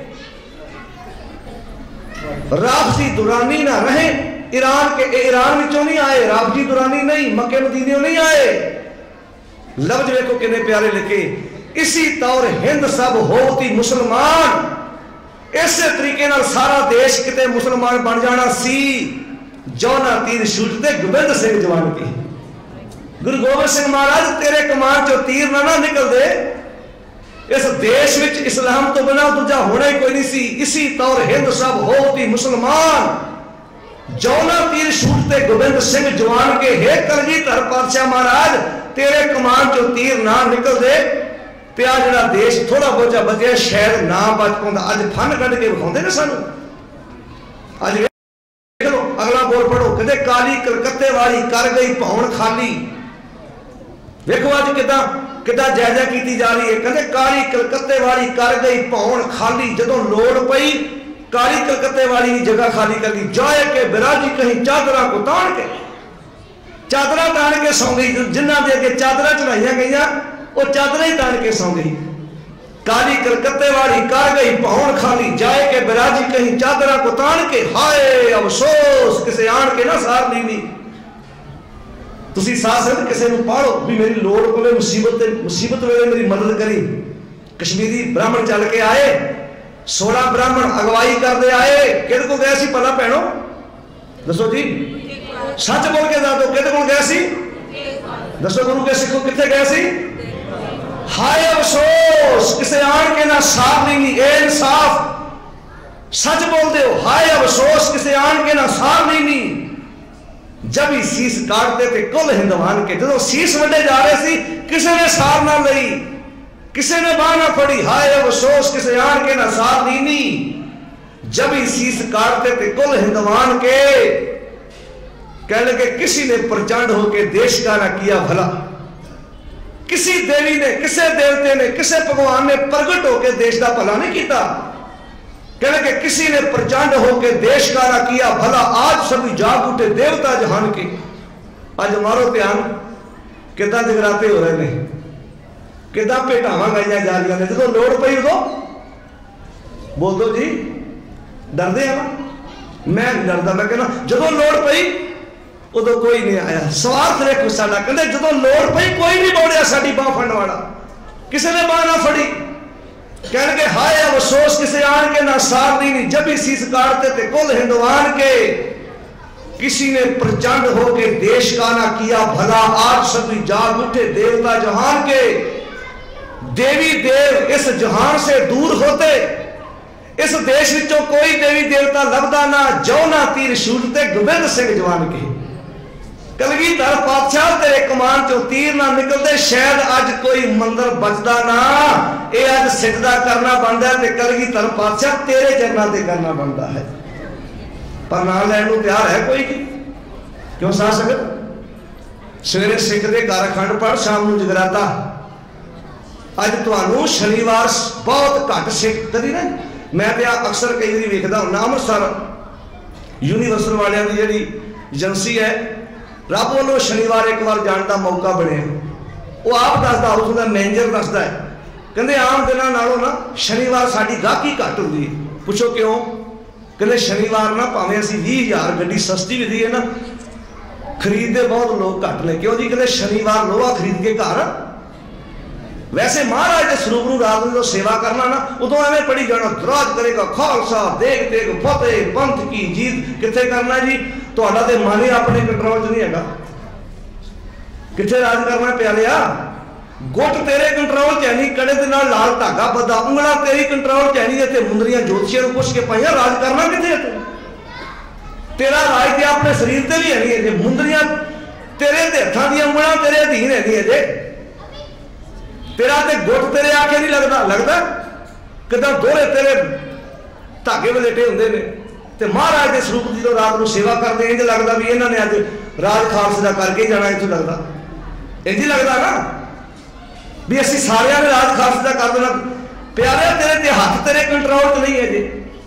राफजी दुरानी ना रहे। ईरान के, ईरान विचों नहीं आए, राफजी दुरानी नहीं, मक्के मदीने नहीं आए। लफ्ज देखो कितने प्यारे लिखे, इसी तौर हिंद सब होती मुसलमान। इस तरीके नाल सारा देश किते मुसलमान बन जाना सी, जो ना तीर छूटते गोबिंद सिंह जवान के। गुरु गोबिंद सिंह महाराज तेरे कमान चो तीर ना निकलते, इस देश विच इस्लाम तो बिना दूजा होना ही कोई नहीं सी। इसी तौर हिंद सब होती मुसलमान, जौना तीर छूटते गोबिंद सिंह जवान के। हे कलगीधर पातशाह महाराज तेरे कमान चो तीर ना निकलते ते आ जिहड़ा देश थोड़ा बोझा बचे शायद ना बच पाउंदा। अज फन कढ के विखाउंदे ने सानू। अज देख लो अगला बोल पढ़ो, कहते काली कलकत्ते वाली कर गई भौण खाली। देखो अज किदां किदा जायजा की जा रही है। कहते काली कलकत्ते वाली कर गई भौण खाली, जदों लोड़ पई काली कलकत्ते वाली जगह खाली कर गई। जाए के बिराजी कहीं चादरा को तान के, चादरा तान के सौ गई। जिन्हां दे अगे चादरा चढ़ाइया गई वो चादरा ही तान के सौ गई। काली कलकत्ते वाली कर गई भौण खाली, जाए के बिराजी कहीं चादरा को तान के। हाय अफसोस किसे आन के ना सार ली। तुसी साथ किसी को पाड़ो भी मेरी लोड़ पवे, मुसीबत वेले मेरी मदद करी। कश्मीरी ब्राह्मण चल के आए, 16 ब्राह्मण अगवाई करते आए। किहदे को गए सी भला भैणो दसो जी, सच बोल के दस दो किहदे को गए सी? दसो गुरु के सिखो कित्थे गए सी? हाय अफसोस किसे आन के ना सार नहीं। ए इंसाफ सच बोल दे हो। हाय अफसोस किसे आन के ना सार नहीं। जब ही शीश काटते थे कुल हिंदवान के, जो शीश वड्डे जा रहे सी किसी ने सार ना लई। किसी ने बाह ना फड़ी, हाय अफसोस किसे आन के ना साथ दीनी, जब ही शीस काटते थे कुल हिंदवान के, कह लगे किसी ने प्रचंड होके देश का ना किया भला, किसी देवी ने, किसी देवते ने, किसी भगवान ने प्रगट होके देश का भला नहीं किया। कह लगे किसी ने प्रचंड होके देश का ना किया भला, आज सभी जाग उठे देवता जहान के। आज मारो ध्यान कितना जगराते हो रहे हैं, कितना भेटावां गाइयां जा रही ने, जो लोड़ पई उदों बोल दो जी, डरते हैं ना, मैं नहीं डरता, मैं कहना जो लोड़ पई उदों कोई नहीं आया, स्वार्थ देखो साडा, कहते जो लोड़ पई कोई नहीं बोलिया साडी बाह फड़न वाला, किसी ने बाह ना फड़ी, कह लगे हाय अफसोस किसे आन के ना सार दी, जब ही शीस काटते थे कुल हिंदवान के, किसी ने प्रचंड होके देश का ना किया भला, आज सभी जाग उठे देवता जहान के। देवी देव इस जहान से दूर होते, इस देश विचों कोई देवी देवता लभदा ना, जो ना तीर छूटते गोबिंद सिंह जवान के। कलगीधर पातशाह तेरे कमान चो तीर ना निकलते, शायद अज कोई मंदिर बचदा ना, ये अज सिजदा करना बनता है, कलगीधर पातशाह तेरे चरणों से करना बनता है, पर ना लैन को तैयार है कोई नहीं। क्यों साध संगत, सवेरे सिख दे घर अखंड पाठ, शाम को जगराता। अज तुहानू शनिवार बहुत घट सिख कदी ना, मैं तो अक्सर कई बार वेखदा हुंदा, अमृतसर यूनीवर्सल वालियां दी जिहड़ी एजेंसी है, रब वालों शनिवार एक बार जाने का मौका बने, वो आप दसदा, उसका मैनेजर दसदा है, कहते आम दिनों नालों ना शनिवार साडी गाहकी घट होंदी है। पूछो क्यों, कहते शनिवार ना भावें असीं 20,000 गड्डी सस्ती भी दी है ना, खरीदते बहुत लोग घट ने। क्यों जी, कहते शनिवार लोहा खरीद के घर, वैसे महाराज के स्वरूप को रात में सेवा करना ना, उदों एवं पढ़ी जाना, दराज करेगा खालसा देख देख फतेह पंथ की जीत, कितने करना जी, तो मन ही अपने कंट्रोल च नहीं है, कितने राज करना प्यालिया, गुट तेरे कंट्रोल च है नहीं, कड़े के नाल लाल धागा बदा, उंगला तेरी कंट्रोल च है नहीं, इतने मुंदरियां ज्योतिषियों को पुछ के पाइया, राज करना कितने तेरा राज तो अपने शरीर से भी है नहीं है, मुंदरियां तेरे हथां दी उंगलां तेरे अधीन है नहीं है जे, तेरा ते गुट तेरे आके नहीं लगता, लगता किदा दोहरे तेरे धागे वलेटे होंदे ने, ते महाराज के स्वरूप की जो रात को सेवा करते इंज लगता भी इन्होंने अज राज खालसे का करके जाना, इतों लगता इंज ही लगता ना भी असी सारिया ने राज खालसे का कर देना। प्यारे तेरे ते हाथ तेरे कंट्रोल च नहीं है जी,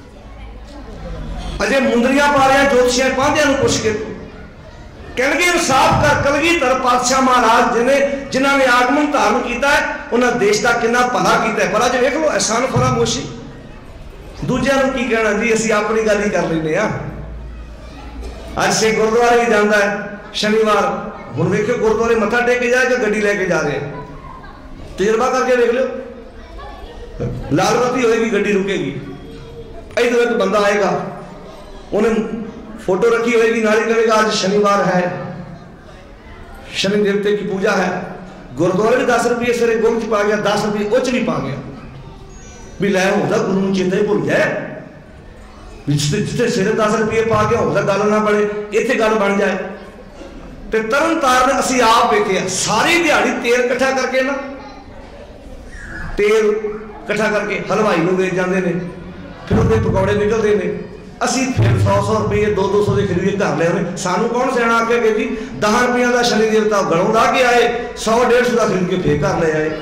अजे मुंदरियां पा रहे ज्योतिषियां पांधियां नूं पुछ के, कहणगे इंसाफ कर कलगीधर पातशाह महाराज जिन्होंने ने आगमन धारण किया है, उन्होंने देश का कितना भला किया है। पर अज वेख लो एहसान फरामोशी, दूजिया की कहना जी, असी अपनी गल ही कर लें। अज से गुरुद्वारे भी जाता है शनिवार, हुण वेखियो गुरुद्वारे मत्था टेक के जाए कि गड्डी लेके जा रहे हैं, तजर्बा करके देख लो, लाल बत्ती होएगी गड्डी रुकेगी, इधर एक बंदा आएगा, उन्हें फोटो रखी होगी, नारी कहेगा आज शनिवार है, शनि देवते की पूजा है, गुरुद्वारे में 10 रुपये सवेरे गुरु च पा गया, 10 रुपये उच भी पा गया, भी लै होता गुरु चेता ही भुल जाए, जिथे सवेरे 10 रुपये पा गया होता गल ना बने, इतने गल बन जाए। तो तरन तारण असी आप वेखे सारी दिहाड़ी तेल इकट्ठा करके ना, तेल इकट्ठा करके हलवाई को वेच जाते हैं, फिर उसके पकौड़े निकलते हैं, असी फिर 100-100 रुपये 200-200 के खरीद घर ले आए। सानू कौन सियाणा आके गए जी 10 रुपये का शनि देवता गलों ला के आए, 100-150 का खरीद के फिर घर ले आए,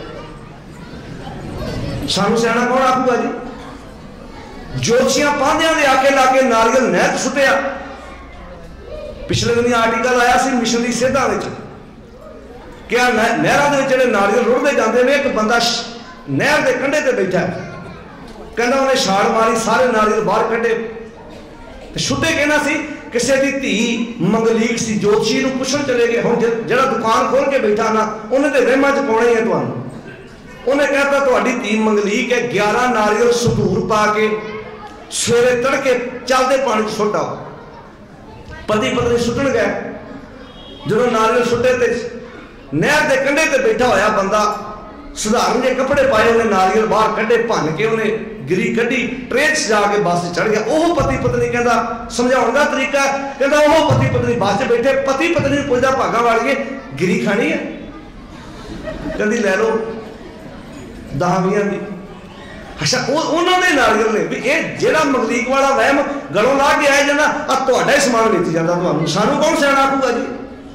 सानू सियाणा कौन आखूगा जी। ज्योतिषियां पांधियां दे आके ला के नारियल नहर सुटिया, पिछले दिन आर्टिकल आया सी मिशन की सेधा में, क्या नहर के नारियल रुड़ते जाते हैं, एक बंदा नहर के कंढे ते बैठा है, कहना उन्हें छाल मारी, सारे नारियल बाहर कढ़े, छुट्टे कहना सी किसी की धी मंगलीक सी, ज्योतिषी को पुछण चले गए, हुण जिहड़ा दुकान खोल के बैठा ना उन्हें तो वहमां च पाउणा ही है तुहानूं, उन्हें कहता तुहाडी धी मंगलीक है, 11 नारियल संधूर पा के सवेरे तड़के चलते पानी च सुट आओ। पति पत्नी सुटन गए, जो नारियल सुटे ते नहर के कंढे ते बैठा होया बंदा साधारण जे कपड़े पाए, उन्हें नारियल बाहर कढ़े, भन के उन्हें गिरी कढ़ी, ट्रेन जाके बस चढ़ गया। वह पति पत्नी कहता समझाने का तरीका, कहता वह पति पत्नी बस च बैठे, पति पत्नी पुछदा भागा वाली गिरी खानी है, कहती लै लो, 10-20 की। अच्छा उन्होंने नारियल ने भी ये जेड़ा मगलीक वाला वहम गलों ला के आया जाना तुहाडा ही समान वेची जाता तुहानू सानू कौन सियाणा आखूगा जी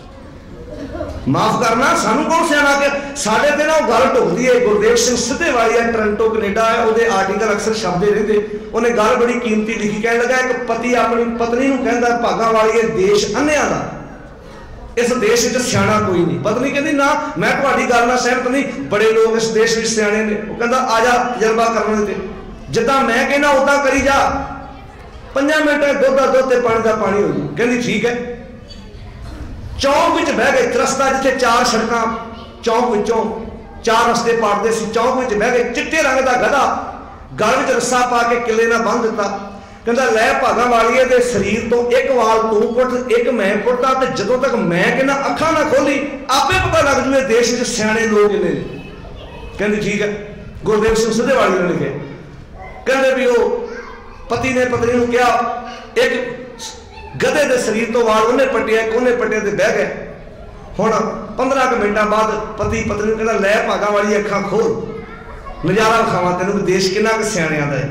माफ करना सानू कौन सियाणा के साडे ते ना गल ढुकदी है। गुरदेव सिंह सिद्धेवाली है टोरंटो कनेडा है वो आर्टिकल अक्सर छपदे रहिंदे उन्हें गल बड़ी कीमती लिखी कह लगा एक पति अपनी पत्नी नूं कहंदा भागा वाली है देश अन्नियां दा इस देश में सियाणा कोई नहीं। पत्नी कहती ना मैं तुम्हारी गल नाल सहमत नहीं बड़े लोग इस देश में सियाणे ने वो कहता आ जा तजर्बा करने ते जिद्दां मैं कहना उदां करी जा 5 मिनटां दुध दा दुध ते पानी दा पानी हो जाऊ। कहती ठीक है। चौक विच बह गए रस्ता जिथे 4 सड़कां चौक विचों 4 रस्ते पाड़दे सी चौक विच बह गए चिट्टे रंग दा गधा गल विच रस्सा पा के किले नाल बंध दिता। कहता लै भागा वालीए दे शरीर तो एक वाल तू पुट एक मैं पुटता ते जदों तक मैं कहना अखां ना खोली आपे पता लग जूए देश विच सियाणे लोग किन्ने ने। कहंदी ठीक है। गुरदेव सिंह सिद्धेवाली ने लिखे कहंदे भी वो पति ने पत्नी नूं कहा एक गधे दे शरीर तो वाल उन्हें पट्टिया एक उन्हें पट्टिया ते बह गए। हुण 15 मिनटां बाद पति पत्नी नूं कहंदा लै भागा वाली अखां खोल नज़ारा विखावां तैनूं देश किन्ना क सियाणियां दा है।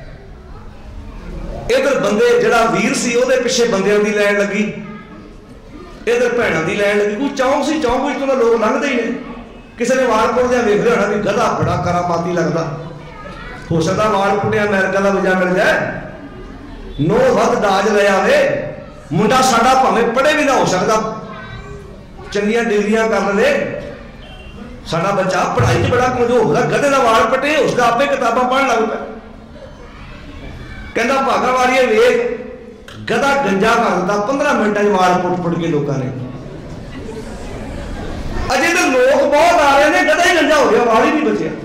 इधर बंदे जड़ा वीर सी ओदे पिछे बंदियां दी लैन लगी इधर भैणां दी लैन लगी कोई चौंक सी चौंक विच तो लोग लंघदे ही ने किसी ने वाल पुटदे वेख लिया होना भी गधा बड़ा करामाती लगदा हो सकदा वाल पुटिया अमेरिका दा वीजा मिल जाए नो वध दाज ले आवे मुंडा साडा भावें पढ़े भी ना हो सकदा चंगियां डिग्रियां कर ले साडा बच्चा पढ़ाई च बड़ा कमजोर होगा गधे दा वाल पटे उसका आपे किताबां पढ़न लग पिया। कहता भागा वाली वेख गधा गंजा कर दिता 15 मिनटां वाल पुट पुट के लोगों ने अजे तो लोग बहुत आ रहे हैं गधा ही गंजा हो गया वाल ही नहीं बचिया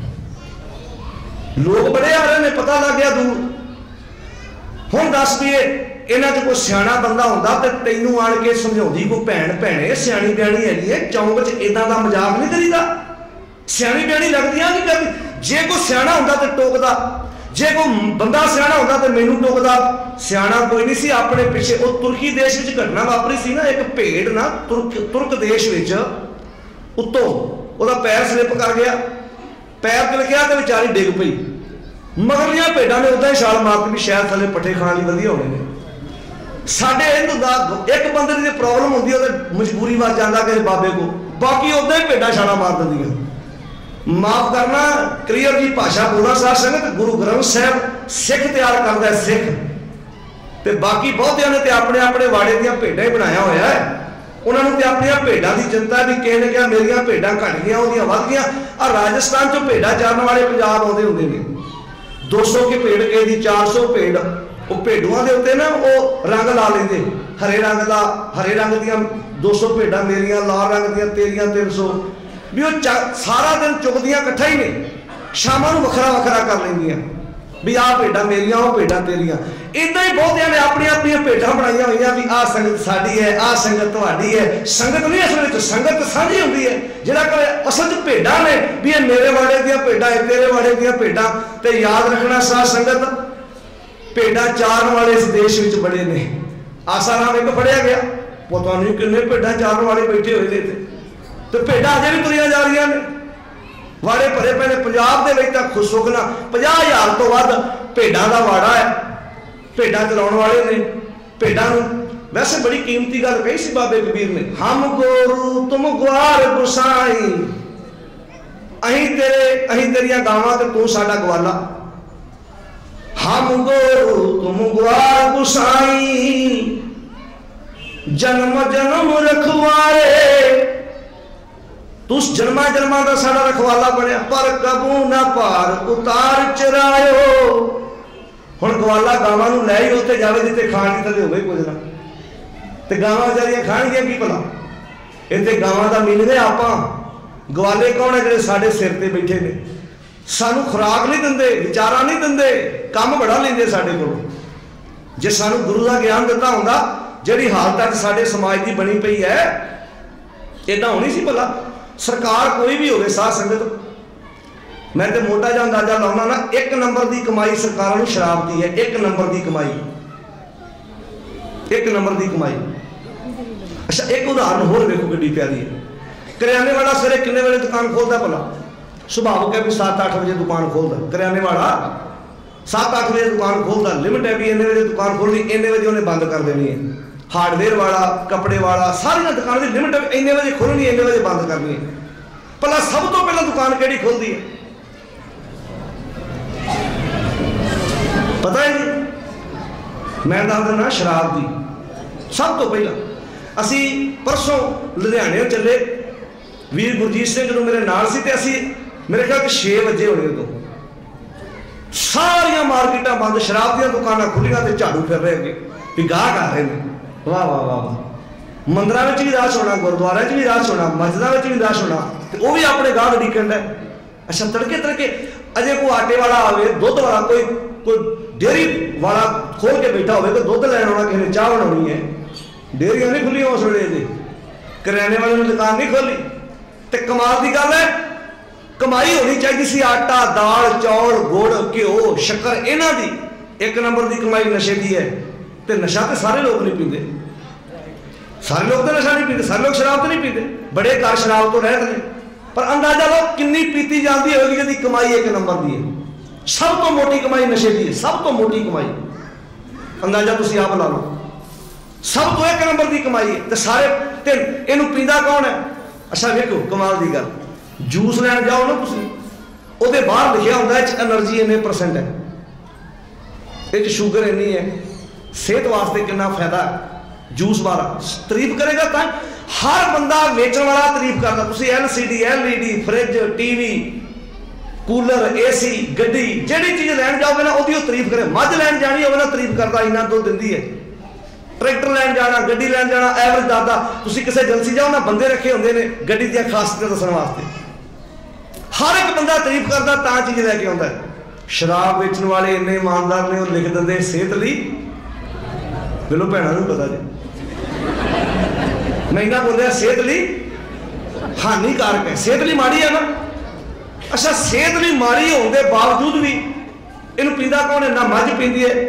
लोग बड़े आ रहे हैं पता लग गया दूर। हुण दस भी इन्हां च कोई सियाणा बंदा हुंदा ते तैनूं आण के समझाउंदी कोई भैण भैणे सियाणी ब्याणी हैगी है चौंक च इदां दा मजाक नहीं करीदा सियाणी ब्याणी लगदियां नहीं करदी जे कोई सियाणा हुंदा ते टोकदा जे कोई बंदा सियाणा होता तो मैनू टोकदा सियाणा कोई नहीं सी अपने पिछे वो तुर्की देश में घटना वापरी सी ना एक भेड़ ना तुर्क देश उत्तों उसका पैर स्लिप कर गया पैर तिल गया तो बेचारी डिग पई मगरलियां भेड़ां ने उदा ही छाल मारती भी शायद थले पट्ठे खाने लई वधिया होने ने। साडे हिंदू दा एक बंदे दी प्रॉब्लम हुंदी है मजबूरी वास जांदा किसी बाबे को बाकी उदा ही भेड़ां छालां मार दिंदियां। माफ करना क्लियर जी भाषा बोलना साध संगत गुरु ग्रंथ साहब सिख तैयार करता है सिख ते बाकी बहुतियां ने ते अपने अपने वाड़े दियां भेडां ही बनाया होया है उन्होंने तो अपनी भेडां की चिंता भी किसी ने कहा मेरियां भेडां घट गई उहदियां वध गईयां आ राजस्थान चों भेडां चारन वाले पंजाब आउंदे हुंदे ने 200 की भेड़ किसी दी 400 भेड़ वो भेडुआं दे उत्ते ना वो रंग ला लेंदे हरे रंग दियां 200 भेडां मेरियां लाल रंग दियां तेरियां 300 भी वो सारा दिन चुकदियां इकट्ठा ही ने शामां नूं वखरा वखरा कर लैंदियां भी आ भेडां मेरियां वो भेडां तेरियां इदां ही बहुतियां ने अपनी अपनी भेडां बनाईयां होईयां भी आ संगत साडी है आ संगत तुहाडी है। संगत नहीं असल विच संगत साझी हुंदी है जिहड़ा कोई असल च भेडां ने भी ये मेरे वाड़े दियां भेडां है तेरे वाड़े दियां भेडां ते याद रखना साध संगत भेडां चारन वाले इस देश विच बड़े ने। आसाराम एक फड़िया गया पता नहीं किन्ने भेडां चारन वाले बैठे होए ने तो भेडां अजे भी तुरियां जा रही ने वाड़े भरे पे ने पंजाब दे विच तां खुशोगना 50,000 तो वध भेडां दा वाड़ा है भेडां चलाउण वाले ने भेडां नूं वैसे बड़ी कीमती गल कही सी बाबे कबीर ने हम गोरू तुम ग्वार गुसाई अहीं तेरियां गावां ते तू साडा ग्वाला हम गोरू तुम ग्वार गुसाई जन्म जन्म रखवारे तू जन्मा जन्मा का साडा रखवाला बनया पर कबू ना पार उतार चरायो। हुण ग्वाला गावां नूं लै ही उत्ते जावे जिथे खाण की थले होवे कुछ ना ते गावां विचारियां खाणगियां की भला इत्थे गावां दा मीन है आपां ग्वाले कौन है जिहड़े साडे सिर ते बैठे ने सानू खुराक नहीं दिंदे विचारा नहीं दिंदे काम बड़ा लेंदे साडे कोलों। जे सानू गुरु का ज्ञान दिता हुंदा जिहड़ी हालत अज साडे समाज की बनी पई है इदां होनी सी भला। सरकार कोई भी होवे साध संगत मैं तो मोटा जा अंदाजा लाउना ना 1 नंबर की कमाई सरकारां नूं शराब दी है 1 नंबर की कमाई 1 नंबर की कमाई। अच्छा एक उदाहरण होर देखो कितनी प्यारी है करियाने वाला सवेरे किन्ने वेले दुकान खोलता भला सुभाविक है भी 7-8 बजे दुकान खोलता, करियाने वाला 7-8 बजे दुकान खोलता, लिमिट है भी इन्ने बजे दुकान खोलनी, इन्ने बजे उन्हें बंद कर देनी है। हार्डवेयर वाला, कपड़े वाला, सारिया दुकान की लिमिट है, इन्ने बजे खोलनी, इन्ने बजे बंद करनी है। भला सब तो पहले दुकान केड़ी खोलती है पता है जी? मैं दस दिना शराब की सब तो पहला। असी परसों लुधियाने चले, वीर गुरजीत सिंह जो मेरे नाल सी, ते असी मेरे ख्याल 6 बजे होने तो सारिया मार्केटां बंद, शराब दी दुकानां खुलियां ते झाड़ू फिर रहे अगे भी गाहक आ रहे हैं। वाह वाह वाह वाह। मंदिरां विच भी रश होना, गुरुद्वारे च भी रश होना, मस्जिदां विच भी रश होना, ते वो भी अपने गाहक डिकण है। अच्छा तड़के तड़के अजे कोई आटे वाला आवे, दुध वाला, कोई डेयरी वाला खोल के बैठा हो, दुध लैन आना, किसी ने चाह बनानी है, डेयरियां नहीं खुलियां उस वेले दे, करियाने वाले ने दुकान नहीं खोली। तो कमाल की गल है, कमाई होनी चाहिए सी। आटा, दाल, चौल, गुड़, घ्यो, शक्कर, इन्हां दी 1 नंबर की कमाई नशे की है। तो नशा तो सारे लोग नहीं पीते, सारे लोग तो नशा नहीं पीते, सारे लोग शराब तो नहीं पीते, बड़े घर शराब तो रहते हैं, पर अंदाजा लो कितनी पीती जाती होगी जिहदी कमाई 1 नंबर की है। सब तो मोटी कमाई नशे की है, सब तो मोटी कमाई, अंदाजा तुसीं आप ला लो, सब तो 1 नंबर की कमाई है। तो सारे इनू पींदा कौन है? अच्छा वेखो कमाल की गल, जूस लैन जाओ ना तुसीं, ਉਹਦੇ बाहर लिखा होंदा है एनर्जी इन्ने % है, ये शुगर इन्नी है, सेहत वास्ते कितना फायदा है। जूस वाला तारीफ करेगा तो हर बंदा वेचण वाला तारीफ करता। तुसीं LCD LED fridge TV cooler AC गड्डी जिहड़ी चीज़ लैन जाओगे ना उसकी तारीफ करे। मझ लैन जानी होवे ना तारीफ करता, इन्ना दुध दिंदी है। ट्रैक्टर लैन जाना, गड्डी लैन जाना, एवरेज दादा तुसीं किसी एजेंसी जाओ ना, बंदे रखे होंगे ने गड्डी दी खासियत दसण वास्ते, हर एक बंदा तारीफ करता तां चीज़ लैके आउंदा है। शराब बेचण वाले इन्ने ईमानदार ने, वो लिख दिंदे सेहत लई, बिलो भैणां नूं पता जी, मैं इन्ना बोलिया सेहत लई हानिकारक है, सेहत लई माड़ी है ना। अच्छा सेहत लई माड़ी होने के बावजूद भी इनू पींदा कौन है? ना मझ पींदी है,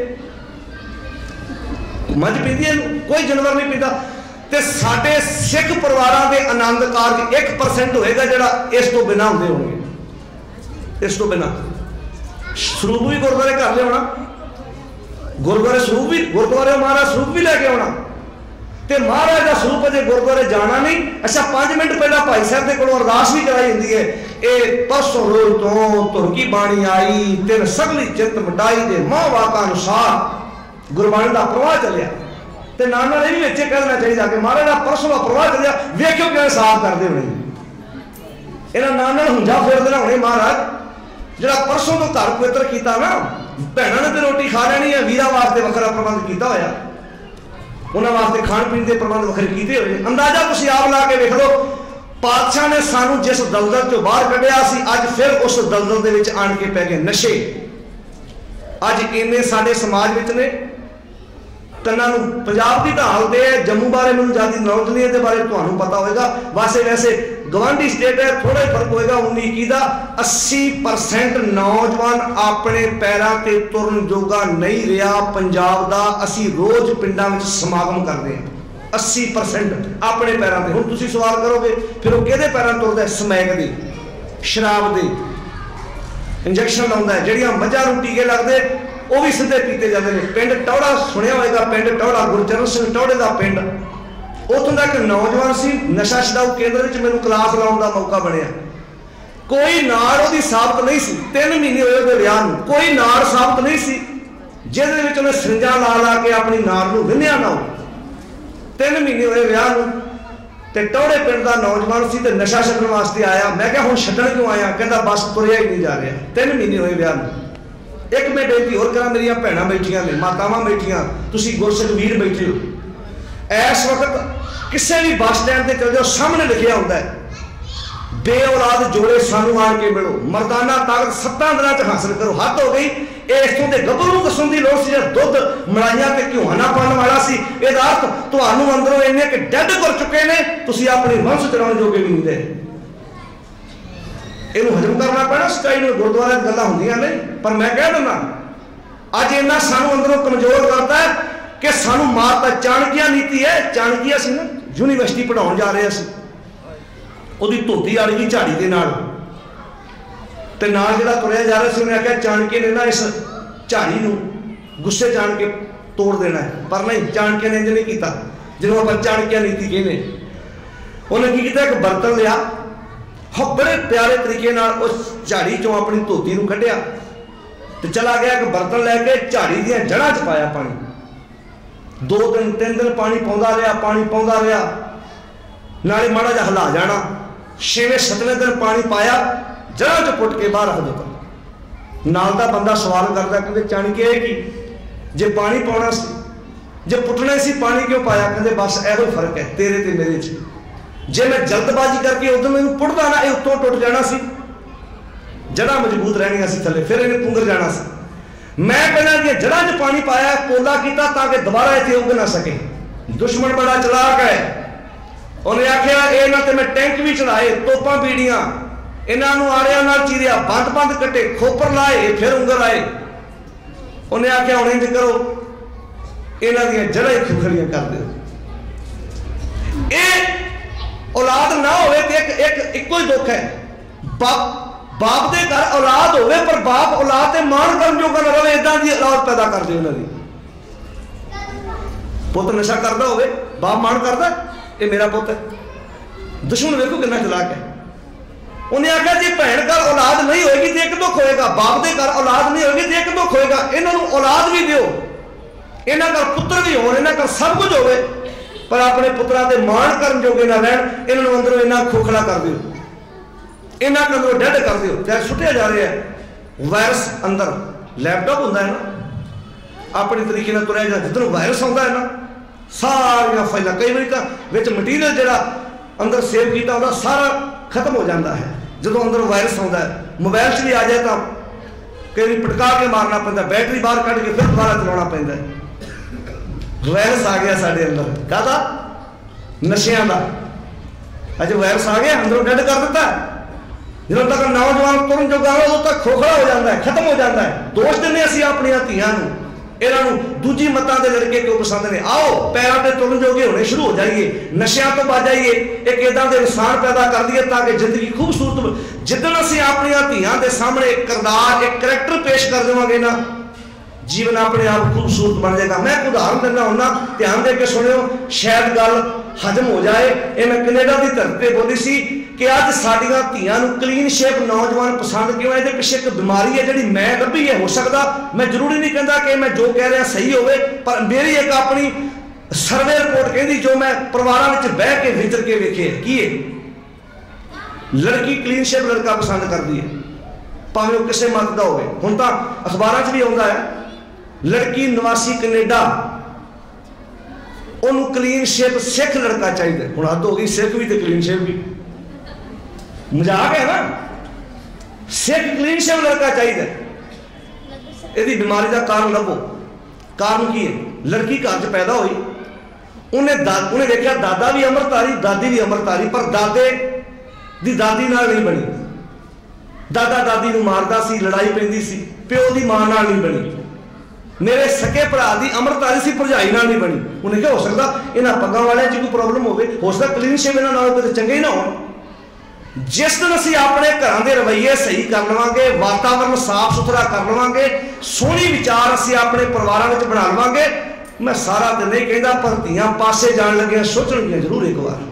मझ पींदी है, कोई जानवर नहीं पींदा। ते साडे सिख परिवारां दे आनंद कारज 1% होएगा जिहड़ा इस तो बिना होंदे होणगे। इस तो बिना स्वरूप भी गुरुद्वारे घर लियाउणा, गुरुद्वारे स्वरूप भी, गुरुद्वारे महाराज स्वरूप भी लैके आउणा, ते महाराज का स्वरूप अजे गुरुद्वारे जाना नहीं। अच्छा 5 मिनट पहला भाई साहब के कोलों अरदास भी कराई जाती है, ये परसों रोज तो तुरकी बाणी आई, तेन सगली चित मिटाई दे मां वाका अनुसार गुरबाणी का प्रवाह चलिया। तो नाल नाल ये भी विच कहना चाहिए कि महाराज का परसों का प्रवाह चलिया, वेखियो किवें साफ करते होने, इन्हां नाल नाल हुंजा फेरदे होने। महाराज जिहड़ा परसों तो घर पवित्र किया ना, भैणां ने तो रोटी खा लैनी है, वीरां वास्ते वखरा प्रबंध किया होया, उन्होंने वास्ते खाण पीण के प्रबंध वखरे किए हुए। अंदाजा तुसीं आप ला के वेख लो, पातशाह ने सानू जिस दलदल चों बाहर कढ़िया सी, अज फिर उस दलदल दे विच आण के पै गए नशे। अज इन्ने साडे समाज विच ने, कन्नां नूं पंजाब की तो हालत है, जम्मू बारे मैनूं ज़्यादा नॉलेज नहीं है, बारे तुहानूं पता होएगा। वैसे गवांढी स्टेट है, थोड़ा ही फर्क होएगा 19-21 का। 80% नौजवान अपने पैरों ते तुरन जोगा नहीं रहा पंजाब का। असी रोज पिंडां विच समागम करते हैं, 80% अपने पैरों ते। हुण तुसीं सवाल करोगे फिर वो किहदे पैरों तुरदा है? समैक दी, शराब दी, इंजैक्शन लाउंदा है, जिहड़ियां मझां नूं टीके लगदे वो भी सीधे पीते जाते हैं। पिंड टौड़ा सुनिया होगा, पिंड टौड़ा गुरचरण सिंह टौड़े का पिंड, उतों का एक नौजवान सी नशा छडाऊ केंद्र में मैनूं क्लास लाउण का मौका बनया। कोई नाड़ उसदी साबित नहीं सी, 3 महीने होए उसदे विआह नूं, कोई नाड़ साबित नहीं सी जिहदे विच उहने सिरंजां ला ला के अपनी नाड़ नूं विन्निया ना हो। 3 महीने होए विआह नूं ते टौड़े पिंड का नौजवान सी ते नशा छड्डण वास्ते आया। मैं कहा हुण छड्डण क्यों आया? कहता बस तुरिया ही नहीं जा रहा। 3 महीने होए विआह नूं। एक मैं बेनती होर करा, मेरिया भैणां बैठियां ने, मातावां बैठियां, तुसीं गुरसिख वीर बैठे हो, इस वक्त किसी भी बस स्टैंड से चल जाओ, सामने लिखा होता है बे औलाद जोड़े सानू आण के मिलो, मरदाना ताकत 7 दिनों च हासिल करो। हद हो गई। इतों के गभरू कसम की लोड़ सी, दुध मलाइया ते घिओ ना पाने वाला सी। इहदा अर्थ तुहानू अंदरों इन्ने कि डेड कर चुके ने, तुसीं अपनी वंश चलाउण जोगे भी नहीं दे। इहनूं हजम करना पैना। सच्चाई में गुरुद्वारे गल्लां होंदियां ने, पर मैं कह दिंदा अज इन्ना सानू अंदरों कमजोर करता है कि सानू मारता। चाणकिया नीति है, चाणकिया सी ना यूनीवर्सिटी पढ़ाउण जा रहे सी, ਉਹਦੀ ਧੋਤੀ ਅੜ ਗਈ ਝਾੜੀ ਦੇ ਨਾਲ, तो नाल जिहड़ा तुरिया जा रहा सी उन्हें आख्या चाणक्य ने ना इस झाड़ी नूं गुस्से जान के तोड़ देना है, पर नहीं, चाणक्य ने इंज नहीं किया जिन्होंने आप चाणक्य नीति कहने। उन्हें की किया, एक बर्तन लिया, बड़े प्यारे तरीके नाल उस झाड़ी चों अपनी धोती नूं कढ़िया ते चला गया। एक बर्तन लैके झाड़ी दी जड़ां च पाया पानी। 2 दिन 3 दिन पानी पाउंदा रहा, पानी पाउंदा रहा, नाले माड़ा जिहा हिला जाना। 6वें 7वें दिन पानी पाया, जड़ां च पुट के बाहर रख दिता। नाल दा बंदा सवाल करता, कहते चाणक्य है कि जे पानी पाउणा सी, जे पुटना सी, पानी क्यों पाया? कहते बस इहो फर्क है तेरे ते मेरे च, जे मैं जल्दबाजी करके उधर मैनूं पुटदा ना, ये उत्तों टुट जाना सी, जड़ा मजबूत रहनियां सी थले, फिर इन्हें पुंगर जाना सी। मैं पहला दी जड़ा च पानी पाया, पोला किया ताकि दोबारा इत्थे उग ना सके। दुश्मन बड़ा चलाक है, उन्हें आख्या ये ना ते मैं टैंक भी चढ़ाए, तोपां बीड़ियां, इन्हों आड़ियां नाल चीरिया, बंद बंद कटे, खोपर लाए, फिर उंगर आए। उन्हें आख्या हुण इंज करो, इन्हां दी जड़ां ही खुखड़ियां कर दो। औलाद ना होवे ते एक इक्को ही दुख है, बाप दे घर औलाद होवे पर बाप औलाद ते मान करन जोगा ना रहे, इदां दी औलाद पैदा कर दे। उन्हां दी पुत नशा करदा होवे, बाप मान करदा ये मेरा पुत है। दुश्मन वेखो कितना चलाक है। उन्हें आख्या जी भैन घर औलाद नहीं होगी तो एक दुख होएगा, बाप के घर औलाद नहीं होगी तो एक दुख होएगा। इन्हों औलाद भी दिओ, इन्हां घर पुत्र भी हो, इन्हां घर सब कुछ होवे, पर अपने पुत्रां ते मान करन जोगे ना रहन। इन्होंने अंदरों इन्ना खोखला कर दिओ, इन्हां अंदरों डेड कर दिओ। ते सुटिया जा रहा है वायरस अंदर। लैपटॉप होंदा है ना, अपने तरीके नाल तुरिया जा, जिधरों वायरस आउंदा है ना, सारियां फाइलां, कई बार तां विच मटीरियल जिहड़ा अंदर सेव किया होंदा सारा खत्म हो जाता है जो अंदर वायरस आता है। मोबाइल से भी आ जाए तो कई बार पटका के मारना पैंदा, बैटरी बाहर कढ़ के फिर दोबारा चलाना पैंदा है। वायरस आ गया साढ़े अंदर, कहता नशियां का। अज वायरस आ गया, अंदरों डेड कर दिता। जो तक नौजवान तुरन जोगा उदों तक खोखला हो जाता है, खत्म हो जाता है। दोष दिंदे असीं अपणियां धीआं नूं, इन्हां नूं दूजी मतां दे लड़के क्यों पसंद ने। आओ पैरों से तुरन जोगे होने शुरू हो जाइए, नशियां तो बच जाइए, एक इदां दे इंसान पैदा कर दिए ताकि जिंदगी खूबसूरत। जिदन असीं अपणियां धीआं दे सामने एक किरदार, एक करैक्टर पेश कर देवांगे ना, जीवन अपने आप खूबसूरत बन जाएगा। मैं एक उदाहरण देना हुन्ना, ध्यान दे के सुनियो, शायद गल हजम हो जाए। ये मैं कनेडा की धरती पर बोली सी कि अज साडियां धीआं नूं क्लीन शेप नौजवान पसंद क्यों है। ये पिछे एक बीमारी है जिहड़ी मैं लभी है। हो सकता मैं जरूरी नहीं कहता कि मैं जो कह रहा सही होवे, पर मेरी एक अपनी सर्वे रिपोर्ट कहती जो मैं परिवारां विच बह के विचर के वेखे की है। लड़की क्लीन शेप लड़का पसंद करती है, भावें वो किसी मत का होवे। हुण तां अखबारां 'च भी आउंदा है, लड़की निवासी कनेडा, उन्होंने क्लीन शेप सिख लड़का चाहिए। हुण हद हो गई, सिख भी तो क्लीन शेप भी, मजाक है ना। सिख क्लीन शेप लड़का चाहिए। यदि बीमारी का कारण लभो, कारण की है? लड़की घर च पैदा हुई, उन्हें देखा दादा भी अमृतधारी, दादी भी अमृतधारी, पर दादे दी दादी नाल नहीं बनी। दादा दादी नूं मारदा सी, लड़ाई पैंदी सी, प्यो दी मां नाल नहीं बनी। मेरे सके भरा दी अमृतधारी सी, भरजाई नाल नहीं बनी। उन्हें क्या हो सकता इन्हां पग्गां वालियां च कोई प्रॉब्लम हो सकता क्लीन शेप इन्हां नालों किते चंगे ही ना हो। जिस दिन असीं अपने घरां दे रवैये सही कर लवांगे, वातावरण साफ सुथरा कर लवांगे, सोहनी विचार असीं अपने परिवारां विच बना लवांगे, मैं सारा तो नहीं कहता, पर धीआं पासे जाण लगियां सोचणगियां जरूर एक बार।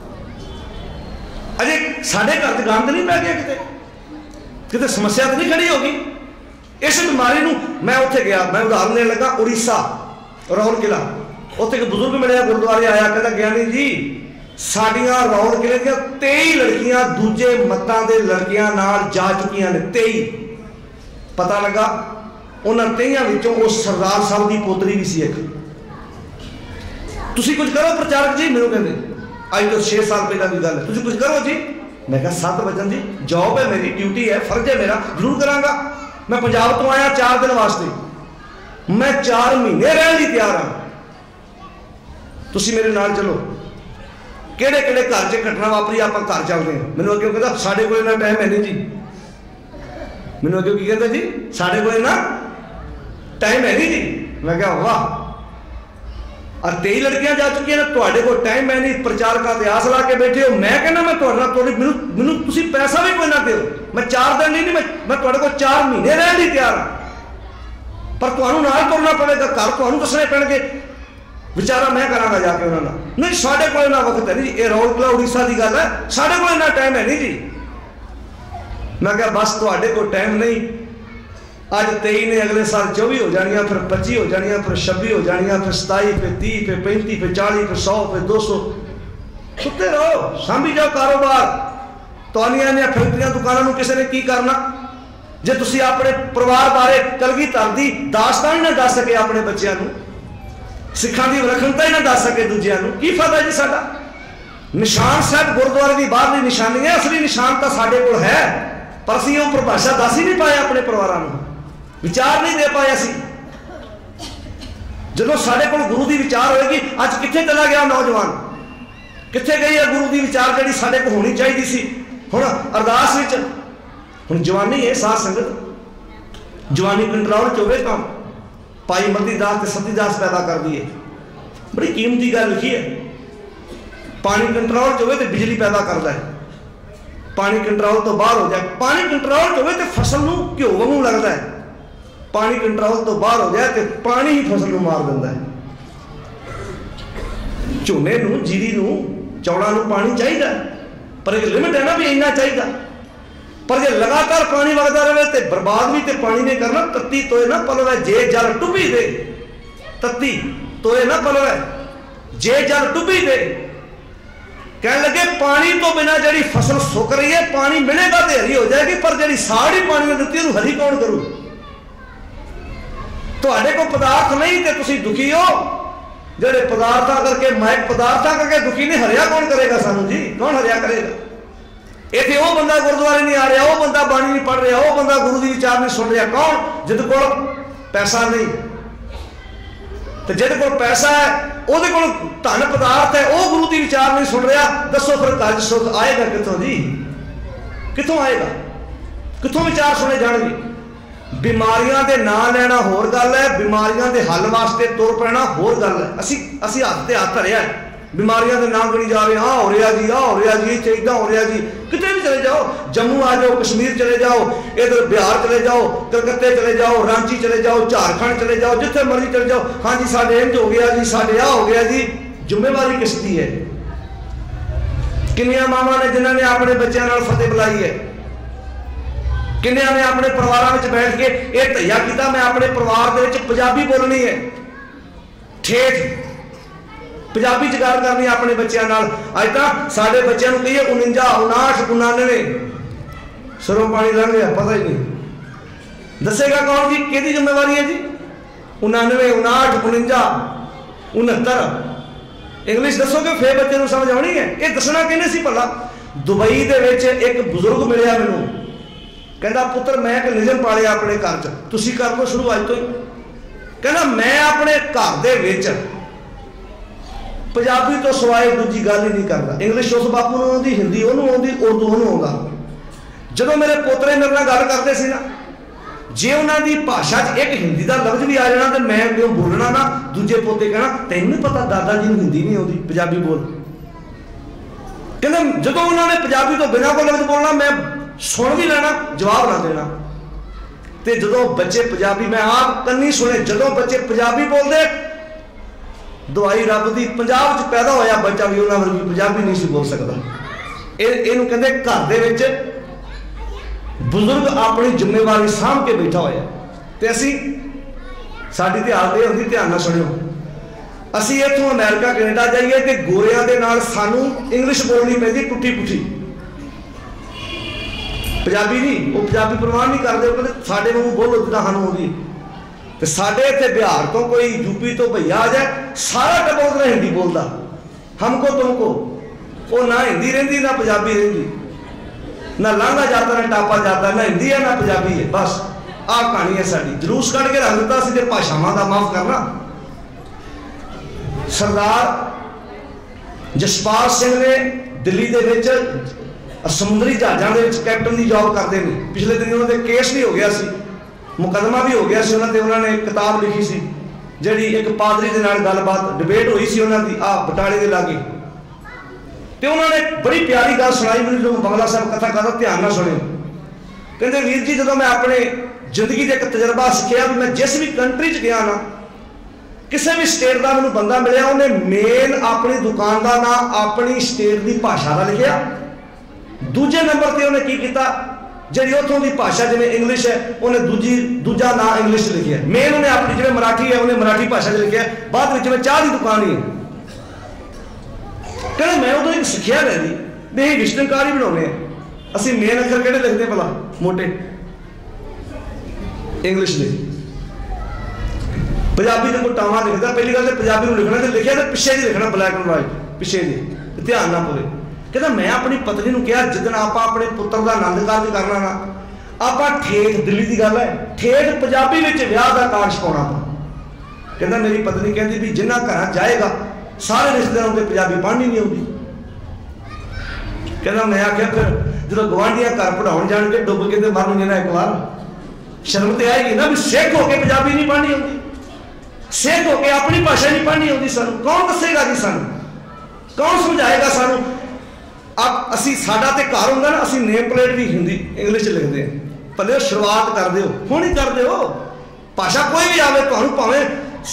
अजे साडे घर च गंद नहीं पै गया, किते समस्या तो नहीं खड़ी होगी। इस बीमारी नूं मैं उत्थे गया, मैं उदाहरण देने लगा उड़ीसा रौल किला, उत्थे एक बुजुर्ग मिलिया, गुरुद्वारे आया, कहता ज्ञानी जी साडियां रौल किले दी 23 लड़कियां दूजे मतां दे लड़कियां नाल जा चुकियां ने। 23 पता लगा उन्हां 23 विचों उस सरदार साहब की पोतरी भी सी एक। तुसीं कुछ करो प्रचारक जी, मैनूं कहंदे अज तो 6 साल पहला की गल है, तुसीं कुछ करो जी। मैं कहा 7 बजन जी, जॉब है मेरी, ड्यूटी है, फर्ज है मेरा, जरूर करांगा। मैं पंजाब तो आया 4 दिन वास्ते, मैं 4 महीने रहने लई तैयार हाँ, तुसीं मेरे नाल चलो। किहड़े किहड़े घर च घटना वापरी आपां घर चलदे हां। मैनूं अगे कहंदा साडे कोल इन्ना टाइम है नहीं जी। मैनूं अगे की कहंदा जी साडे कोल इन्ना टाइम है नहीं जी। मैं कहा वाह, और 23 लड़कियां जा चुकी ने। तुहाडे कोल टाइम है नहीं, प्रचारक ते आस ला के बैठे हो। मैं कहना मैं मैनू तुसीं पैसा भी कोई ना दो, मैं 4 दिन नहीं मैं तुहाडे कोल 4 महीने रहने लई तैयार हाँ, पर तुहानूं नाल तुरना पवेगा। घर तुहानूं दसने पैणगे, विचारा मैं करांगा जाके उन्हां नाल। नहीं साडे कोल इन्ना वक्त है नहीं, ये रौलकला उड़ीसा की गल है, साडे कोल इन्ना टाइम है नहीं जी। मैं कहा बस तुहाडे कोल टाइम नहीं। अज 23 ने, अगले साल 24 हो जानियां, फिर 25 हो जानियां, फिर 26 हो जानियां, फिर 27, फिर 30, फिर 35, फिर 40, फिर 100, फिर 200। सुते रहो, सांभी जाओ कारोबार। तुहानियां ने फैक्ट्रियां दुकानां नूं किसी ने की करना जे तुसीं अपने परिवार बारे कलगीधर दी दास्तान ही ना दस सके, अपने बच्चों नूं सिखां दी विलखणता ही ना दस सके दूजियां नूं, की फायदा जी साडा। निशान साहब गुरुद्वारे की बाहरली निशानी है, असली निशान तो साडे कोल है, पर असीं ओह परिभाषा दस ही नहीं पाए अपने परिवारां नूं, विचार नहीं दे पाए असीं। जदों साडे कोल गुरु दी विचार होएगी, अज कित्थे चला गया नौजवान, कित्थे गई है गुरु दी विचार जिहड़ी साडे कोल होनी चाहिदी सी। हुण अरदास विच हुण जवानी है, साध संगत जवानी कंट्रोल च होवे तां भाई मती दास ते सती दास पैदा कर दी है, बड़ी कीमती गल लिखी है। पानी कंट्रोल च होवे ते बिजली पैदा करता है, पानी कंट्रोल तो बाहर हो जाए, पानी कंट्रोल च होवे ते फसल नूं घिओ वांगू लगदा है, पानी कंट्रोल तो बाहर हो जाए तो पानी ही फसल नूं मार दिंदा है। झोने नूं, जीरी नूं, चौड़ां नूं पानी चाहिदा, पर एक लिमिट है ना भी इन्ना चाहिदा। पर जे लगातार पानी वगदा रहे तो बर्बाद भी तो पानी ने करना। तत्ती तोए ना पलवे जे जल डुबी दे, तत्ती तोए ना पलवे जे जल डुबी दे। कह लगे पानी तो बिना जी फसल सुक रही है, पानी मिलेगा तो हरी हो जाएगी, पर जी साड़ ही पानी ने दी हरी कौन करू। तुहाडे को पदार्थ नहीं तो तुसीं दुखी हो, जेडे पदार्थां करके माइक पदार्थां करके दुखी नहीं, हरिया कौन करेगा सानू जी, कौन हरिया करेगा। इत्थे वो बंदा गुरुद्वारे नहीं आ रहा, वो बंदा बाणी नहीं पढ़ रहा, वो बंदा गुरु की विचार नहीं सुन रहा, कौन जिद कोल पैसा नहीं। तो जिद कोल पैसा है, उहदे कोल धन पदार्थ है, वो गुरु की विचार नहीं सुन रहा, दसो फिर घर सुख आएगा कितों जी, कितों आएगा, कितों विचार सुने जाएंगे। बीमारियां दे ना लेना होर गल है, बीमारियां दे हल वास्ते तुर पैना होर गल है। असी हाथ ते हाथ धरिया बीमारियां दे नाम गणी जा रहे, हाँ हो रहा जी, हाँ हो रहा जी, इत्थे इदां हो रहा जी। किते भी चले जाओ, जम्मू आ जाओ, कश्मीर चले जाओ, इधर बिहार चले जाओ, कलकत्ते चले जाओ, रांची चले जाओ, झारखंड चले जाओ, जिथे मर्जी चले जाओ, हाँ जी साडे इंज हो गया जी, साडे आ हो गया जी। जिम्मेवारी किसकी है? किन्नियां मावां ने जिन्हां ने अपने बच्चों नाल फतेह बुलाई है, किन्नियां ने अपने परिवारों में बैठ के यह धैया किया मैं अपने परिवार के पंजाबी बोलनी है, ठेठ पंजाबी च गल करनी अपने बच्चों नाल। अज तक साडे बच्चों को कहिए 49, 59, 99 सिरों पानी लंघ गया, पता ही नहीं। दसेगा कौन जी, किहदी जिम्मेवारी है जी? 99, 59, 59, 69 इंग्लिश दसोगे फिर बच्चे को समझ आनी है। ये दसना किहने सी भला? दुबई दे विच एक बुजुर्ग मिलिया मैनूं, कहता पुत्र मैं एक निजम पालिया अपने घर च, तुसीं कर लो शुरू अज तो ही। कहना मैं अपने घर दे विच पंजाबी तो सिवाय दूजी गल ही नहीं करता। इंग्लिश उस बापू नूं आउंदी, हिंदी उहनूं आउंदी, उर्दू उहनूं आउंदा। जदों मेरे पोतरे मेरे नाल गल करते सी ना, जे उन्हां दी भाषा च एक हिंदी का लफ्ज भी आ जाना तो मैं क्यों बोलना ना, दूजे पोते कहना तैनूं नहीं पता दादा जी नूं हिंदी नहीं आउंदी, पंजाबी बोल। कहंदे जदों उन्होंने पंजाबी तो बिना कोई लफ्ज बोलना, मैं सुन भी लेना, जवाब ना देना। तो जो बच्चे पंजाबी, मैं आप कन्नी सुने, जो बच्चे पंजाबी बोलते, दवाई रब की पंजाब च पैदा होया बच्चा भी उन्होंने वर्गी पंजाबी नहीं सी बोल सकता। इहनूं कहंदे घर दे विच बुजुर्ग अपनी जिम्मेवारी सामभ के बैठा होया। ते असीं साडी ते हालत इह हुंदी, ध्यान नाल सुणिओ, असीं इत्थों अमेरिका कैनेडा जाइए तो गोरियां दे नाल सानूं इंग्लिश बोलनी पैंदी टुटी पुठी, पंजाबी नहीं। वो पंजाबी परवाह नहीं करते, वो कहते साडे वांगू बोलो जिद्दां सानूं आउंदी। ते साडे इत्थे बिहार तो कोई यूपी तो भैया आ जाए, सारा टब्बर उधर हिंदी बोलता, हमको तुमको। वो ना हिंदी रहिंदी ना पंजाबी रहिंदी, ना लांघा जाता ना टापा जाता, ना हिंदी है ना पंजाबी है। बस आ कहानी है साडी। जलूस कढ़ के रख दिता सी ते भाषावां दा माफ करना। सरदार जसपाल सिंह ने दिल्ली दे विच समुद्री जहाज़ों के कैप्टन की जॉब करते हैं। पिछले दिन उन्होंने केस भी हो गया सी, मुकदमा भी हो गया सी, उन्होंने किताब लिखी सी ਜਿਹੜੀ ਇੱਕ ਪਾਦਰੀ ਦੇ ਨਾਲ ਗੱਲਬਾत डिबेट ਹੋਈ ਸੀ ਉਹਨਾਂ ਦੀ ਆ ਬਟਾਲੇ ਦੇ ਲਾਗੇ ਤੇ ਉਹਨਾਂ ਨੇ ਬੜੀ ਪਿਆਰੀ ਗੱਲ ਸੁਣਾਈ ਮੈਨੂੰ ਜਦੋਂ ਬੰਗਲਾ ਸਾਹਿਬ ਕਥਾ ਕਰਦਾ ਧਿਆਨ ਨਾਲ ਸੁਣਿਓ ਕਹਿੰਦੇ ਵੀਰ ਜੀ ਜਦੋਂ ਮੈਂ ਆਪਣੇ ਜ਼ਿੰਦਗੀ ਦਾ ਇੱਕ ਤਜਰਬਾ ਸਿੱਖਿਆ ਵੀ ਮੈਂ ਜਿਸ ਵੀ ਕੰਟਰੀ 'ਚ ਗਿਆ ਨਾ ਕਿਸੇ ਵੀ ਸਟੇਟ ਦਾ ਮੈਨੂੰ ਬੰਦਾ ਮਿਲਿਆ ਉਹਨੇ ਮੇਨ ਆਪਣੀ ਦੁਕਾਨ ਦਾ ਨਾਂ ਆਪਣੀ ਸਟੇਟ ਦੀ ਭਾਸ਼ਾ ਦਾ ਲਿਖਿਆ ਦੂਜੇ ਨੰਬਰ ਤੇ ਉਹਨੇ ਕੀ ਕੀਤਾ ਜਿਹੜੀ ਉੱਥੋਂ ਦੀ ਭਾਸ਼ਾ ਜਿਵੇਂ ਇੰਗਲਿਸ਼ ਹੈ ਉਹਨੇ ਦੂਜਾ ਨਾਂ ਇੰਗਲਿਸ਼ 'ਚ ਲਿਖਿਆ ਮੇਨ ਉਹਨੇ ਆਪਣੀ ਜਿਵੇਂ ਮਰਾਠੀ ਹੈ ਉਹਨੇ ਮਰਾਠੀ ਭਾਸ਼ਾ 'ਚ ਲਿਖਿਆ ਬਾਅਦ ਵਿੱਚ ਜਿਵੇਂ ਚਾਹ ਦੀ ਦੁਕਾਨ ਹੀ ਹੈ ਕਹਿੰਦੇ ਮੈਂ ਉਦੋਂ ਇੱਕ ਸਿੱਖਿਆ ਲੈ ਲਈ ਵੀ ਇਹ ਵਿਸ਼ਟਨਕਾਰ ਹੀ ਬਣਾਉਣੇ ਆ ਅਸੀਂ ਮੇਨ ਅੱਖਰ ਕਿਹੜੇ ਲਿਖਦੇ ਭਲਾ ਮੋਟੇ ਇੰਗਲਿਸ਼ ਦੇ ਪੰਜਾਬੀ ਦੇ ਕੋਈ ਟਾਵਾਂ ਲਿਖਦਾ ਪਹਿਲੀ ਗੱਲ ਤੇ ਪੰਜਾਬੀ ਨੂੰ ਲਿਖਣਾ ਤੇ ਲਿਖਿਆ ਤੇ ਪਿੱਛੇ ਦੀ ਲਿਖਣਾ ਬਲੈਕ ਐਂਡ ਵਾਈਟ ਪਿੱਛੇ ਦੀ ਧਿਆਨ ਨਾ ਪਵੇ ਕਹਿੰਦਾ ਮੈਂ ਆਪਣੀ ਪਤਨੀ ਨੂੰ ਕਿਹਾ ਜਿੱਦਣ ਆਪਾਂ ਆਪਣੇ ਪੁੱਤਰ ਦਾ ਆਨੰਦ ਕਾਰਜ ਕਰਨਾ ਨਾ ਆਪਾਂ ਠੇਠ ਦਿੱਲੀ ਦੀ ਗੱਲ ਹੈ ਠੇਠ ਪੰਜਾਬੀ ਵਿੱਚ ਵਿਆਹ ਦਾ ਕਾਰਜ ਪਾਉਣਾ ਆਪਾਂ ਕਹਿੰਦਾ ਮੇਰੀ ਪਤਨੀ ਕਹਿੰਦੀ ਵੀ ਜਿੰਨਾ ਘਰਾਂ ਜਾਏਗਾ ਸਾਰੇ ਰਿਸ਼ਤੇਦਾਰਾਂ ਨੂੰ ਪੰਜਾਬੀ ਪੜ੍ਹਨੀ ਨਹੀਂ ਆਉਂਦੀ ਕਹਿੰਦਾ ਮੈਂ ਆਖਿਆ ਫਿਰ ਜਦੋਂ ਗਵਾਂਢੀਆਂ ਘਰ ਪੜਾਉਣ ਜਾਣਗੇ ਡੁੱਬ ਕੇ ਤੇ ਮਰਨ ਨਾ ਇੱਕ ਵਾਰ ਸ਼ਰਮ ਤੇ ਆਏਗੀ ਨਾ ਵੀ ਸਿੱਖ ਹੋ ਕੇ ਪੰਜਾਬੀ ਨਹੀਂ ਪੜ੍ਹਨੀ ਆਉਂਦੀ ਸਿੱਖ ਹੋ ਕੇ ਆਪਣੀ ਭਾਸ਼ਾ ਨਹੀਂ ਪੜ੍ਹਨੀ ਆਉਂਦੀ ਸਾਨੂੰ ਕੌਣ ਦੱਸੇਗਾ ਜੀ ਸਾਨੂੰ ਕੌਣ ਸਮਝਾਏਗਾ ਸਾਨੂੰ ਅਸੀਂ ਸਾਡਾ ਤੇ ਘਰ ਹੁੰਦਾ ਨਾ ਅਸੀਂ ਨੇਮ ਪਲੇਟ ਵੀ ਹਿੰਦੀ ਇੰਗਲਿਸ਼ 'ਚ ਲਿਖਦੇ ਹਾਂ ਭਲੇ ਸ਼ੁਰੂਆਤ ਕਰ ਦਿਓ ਹੁਣ ਹੀ ਕਰ ਦਿਓ ਭਾਸ਼ਾ ਕੋਈ ਵੀ ਆਵੇ ਤੁਹਾਨੂੰ ਭਾਵੇਂ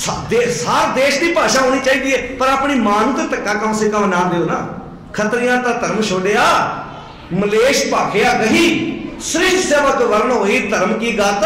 ਸਾਰ ਦੇਸ਼ ਦੀ ਭਾਸ਼ਾ ਹੋਣੀ ਚਾਹੀਦੀ ਹੈ ਪਰ ਆਪਣੀ ਮਾਂ ਨੂੰ ਤਾਂ ਧੱਕਾ ਕਮ ਸੇ ਕਮ ਨਾ ਦਿਓ ਨਾ ਖੱਤਰੀਆਂ ਤਾਂ ਧਰਮ ਛੋੜਿਆ ਮਲੇਸ਼ ਭਾਖਿਆ ਗਹੀ ਸ੍ਰਿਸ਼ਟ ਸੇਵਕ ਵਰਨ ਹੋਈ ਧਰਮ ਕੀ ਗਤ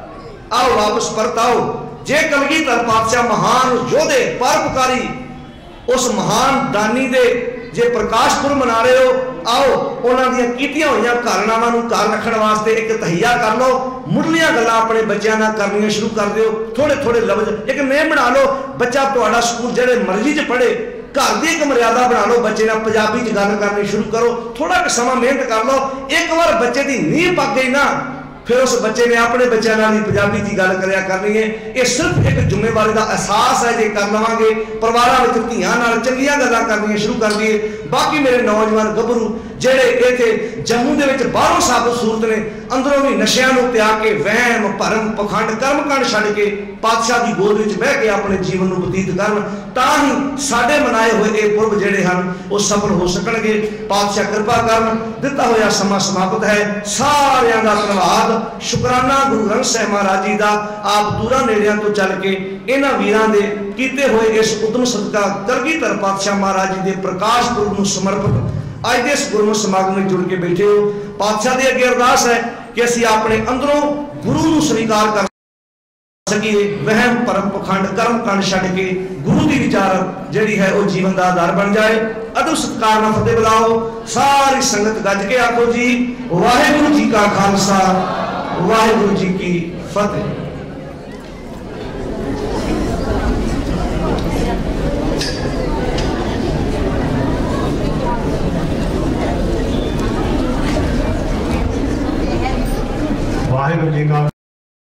आओ वापस परताओ जे कलगीधर पातशाह महान योधे परोपकारी उस महान दानी दे जे प्रकाश पुरब मना रहे हो आओ उन्हां दी कीतियां होईयां घरनावां नूं घर रखण वास्ते एक तहिया कर लो मुढ़लियां गल्लां अपने बच्चों नाल करनियां शुरू कर दिओ थोड़े थोड़े लफ्ज एक नेम बना लो बच्चा तुहाडा स्कूल जिहड़े मर्जी च पढ़े घर की एक मर्यादा बना लो बच्चे ने पंजाबी च गल करनी शुरू करो थोड़ा समा मेहनत कर लो एक बार बच्चे की नींह पक गई ना फिर उस बच्चे ने अपने बच्चों नाल पंजाबी की गल करया करनी है ये सिर्फ एक जिम्मेवारी का एहसास है जे कर लवांगे परिवारां विच धीआं नाल चंगीआं गल्लां करनियां शुरू कर दईए बाकी मेरे नौजवान गभरू ਜਿਹੜੇ ਇੱਥੇ ਜੰਮੂ ਦੇ ਵਿੱਚ ਬਾਹਰੋਂ ਸਾਬਤ ਸੂਰਤ ਨੇ ਅੰਦਰੋਂ ਵੀ ਨਸ਼ਿਆਂ ਨੂੰ ਤਿਆਗ ਕੇ ਵਹਿਮ ਭਰਮ ਪਖੰਡ ਕਰਮਕਾਂਡ ਛੱਡ ਕੇ ਪਾਤਸ਼ਾਹ ਦੀ ਗੋਦ ਵਿੱਚ ਬਹਿ ਕੇ ਆਪਣੇ ਜੀਵਨ ਨੂੰ ਬਤੀਤ ਕਰਨ ਤਾਂ ਹੀ ਸਾਡੇ ਮਨਾਏ ਹੋਏ ਇਹ ਪੁਰਬ ਜਿਹੜੇ ਹਨ ਉਹ ਸਫਲ ਹੋ ਸਕਣਗੇ ਪਾਤਸ਼ਾਹ ਕਿਰਪਾ ਕਰਨ ਦਿੱਤਾ ਹੋਇਆ ਸਮਾਂ ਸਮਾਪਤ ਹੈ ਸਾਰਿਆਂ ਦਾ ਧੰਨਵਾਦ ਸ਼ੁਕਰਾਨਾ ਗੁਰੂ ਗ੍ਰੰਥ ਸਾਹਿਬ ਮਹਾਰਾਜ ਜੀ ਦਾ ਆਪ ਦੂਰਾਂ ਨੇੜਿਆਂ ਤੋਂ ਚੱਲ ਕੇ ਇਹਨਾਂ ਵੀਰਾਂ ਦੇ ਕੀਤੇ ਹੋਏ ਇਸ ਉਦਮ ਸਦਕਾ ਕਲਗੀਧਰ ਪਾਤਸ਼ਾਹ ਮਹਾਰਾਜ ਜੀ ਦੇ ਪ੍ਰਕਾਸ਼ ਪੁਰਬ ਨੂੰ ਸਮਰਪਿਤ ਅੱਜ ਦੇ ਇਸ ਗੁਰਮਤਿ ਸਮਾਗਮ ਵਿੱਚ ਜੁੜ ਕੇ ਬੈਠੇ ਹੋ ਪਾਤਸ਼ਾਹ ਦੀ ਅੱਗੇ ਅਰਦਾਸ ਹੈ ਕਿ ਅਸੀਂ ਆਪਣੇ ਅੰਦਰੋਂ ਗੁਰੂ ਨੂੰ ਸਵੀਕਾਰ ਕਰ ਸਕੀਏ ਵਹਿਮ ਭਰਮ ਪਖੰਡ ਕਰਮ ਕਾਂਡ ਛੱਡ ਕੇ ਗੁਰੂ ਦੀ ਵਿਚਾਰ ਜਿਹੜੀ ਹੈ ਉਹ ਜੀਵਨ ਦਾ ਆਧਾਰ ਬਣ ਜਾਏ ਅਦਬ ਸਤਿਕਾਰ ਨਾਲ ਫਤਿਹ ਬੁਲਾਓ ਸਾਰੀ ਸੰਗਤ ਗੱਜ ਕੇ ਆਖੋ ਜੀ ਵਾਹਿਗੁਰੂ ਜੀ ਕਾ ਖਾਲਸਾ ਵਾਹਿਗੁਰੂ ਜੀ ਕੀ ਫਤਿਹ। वाहिगुरू जी का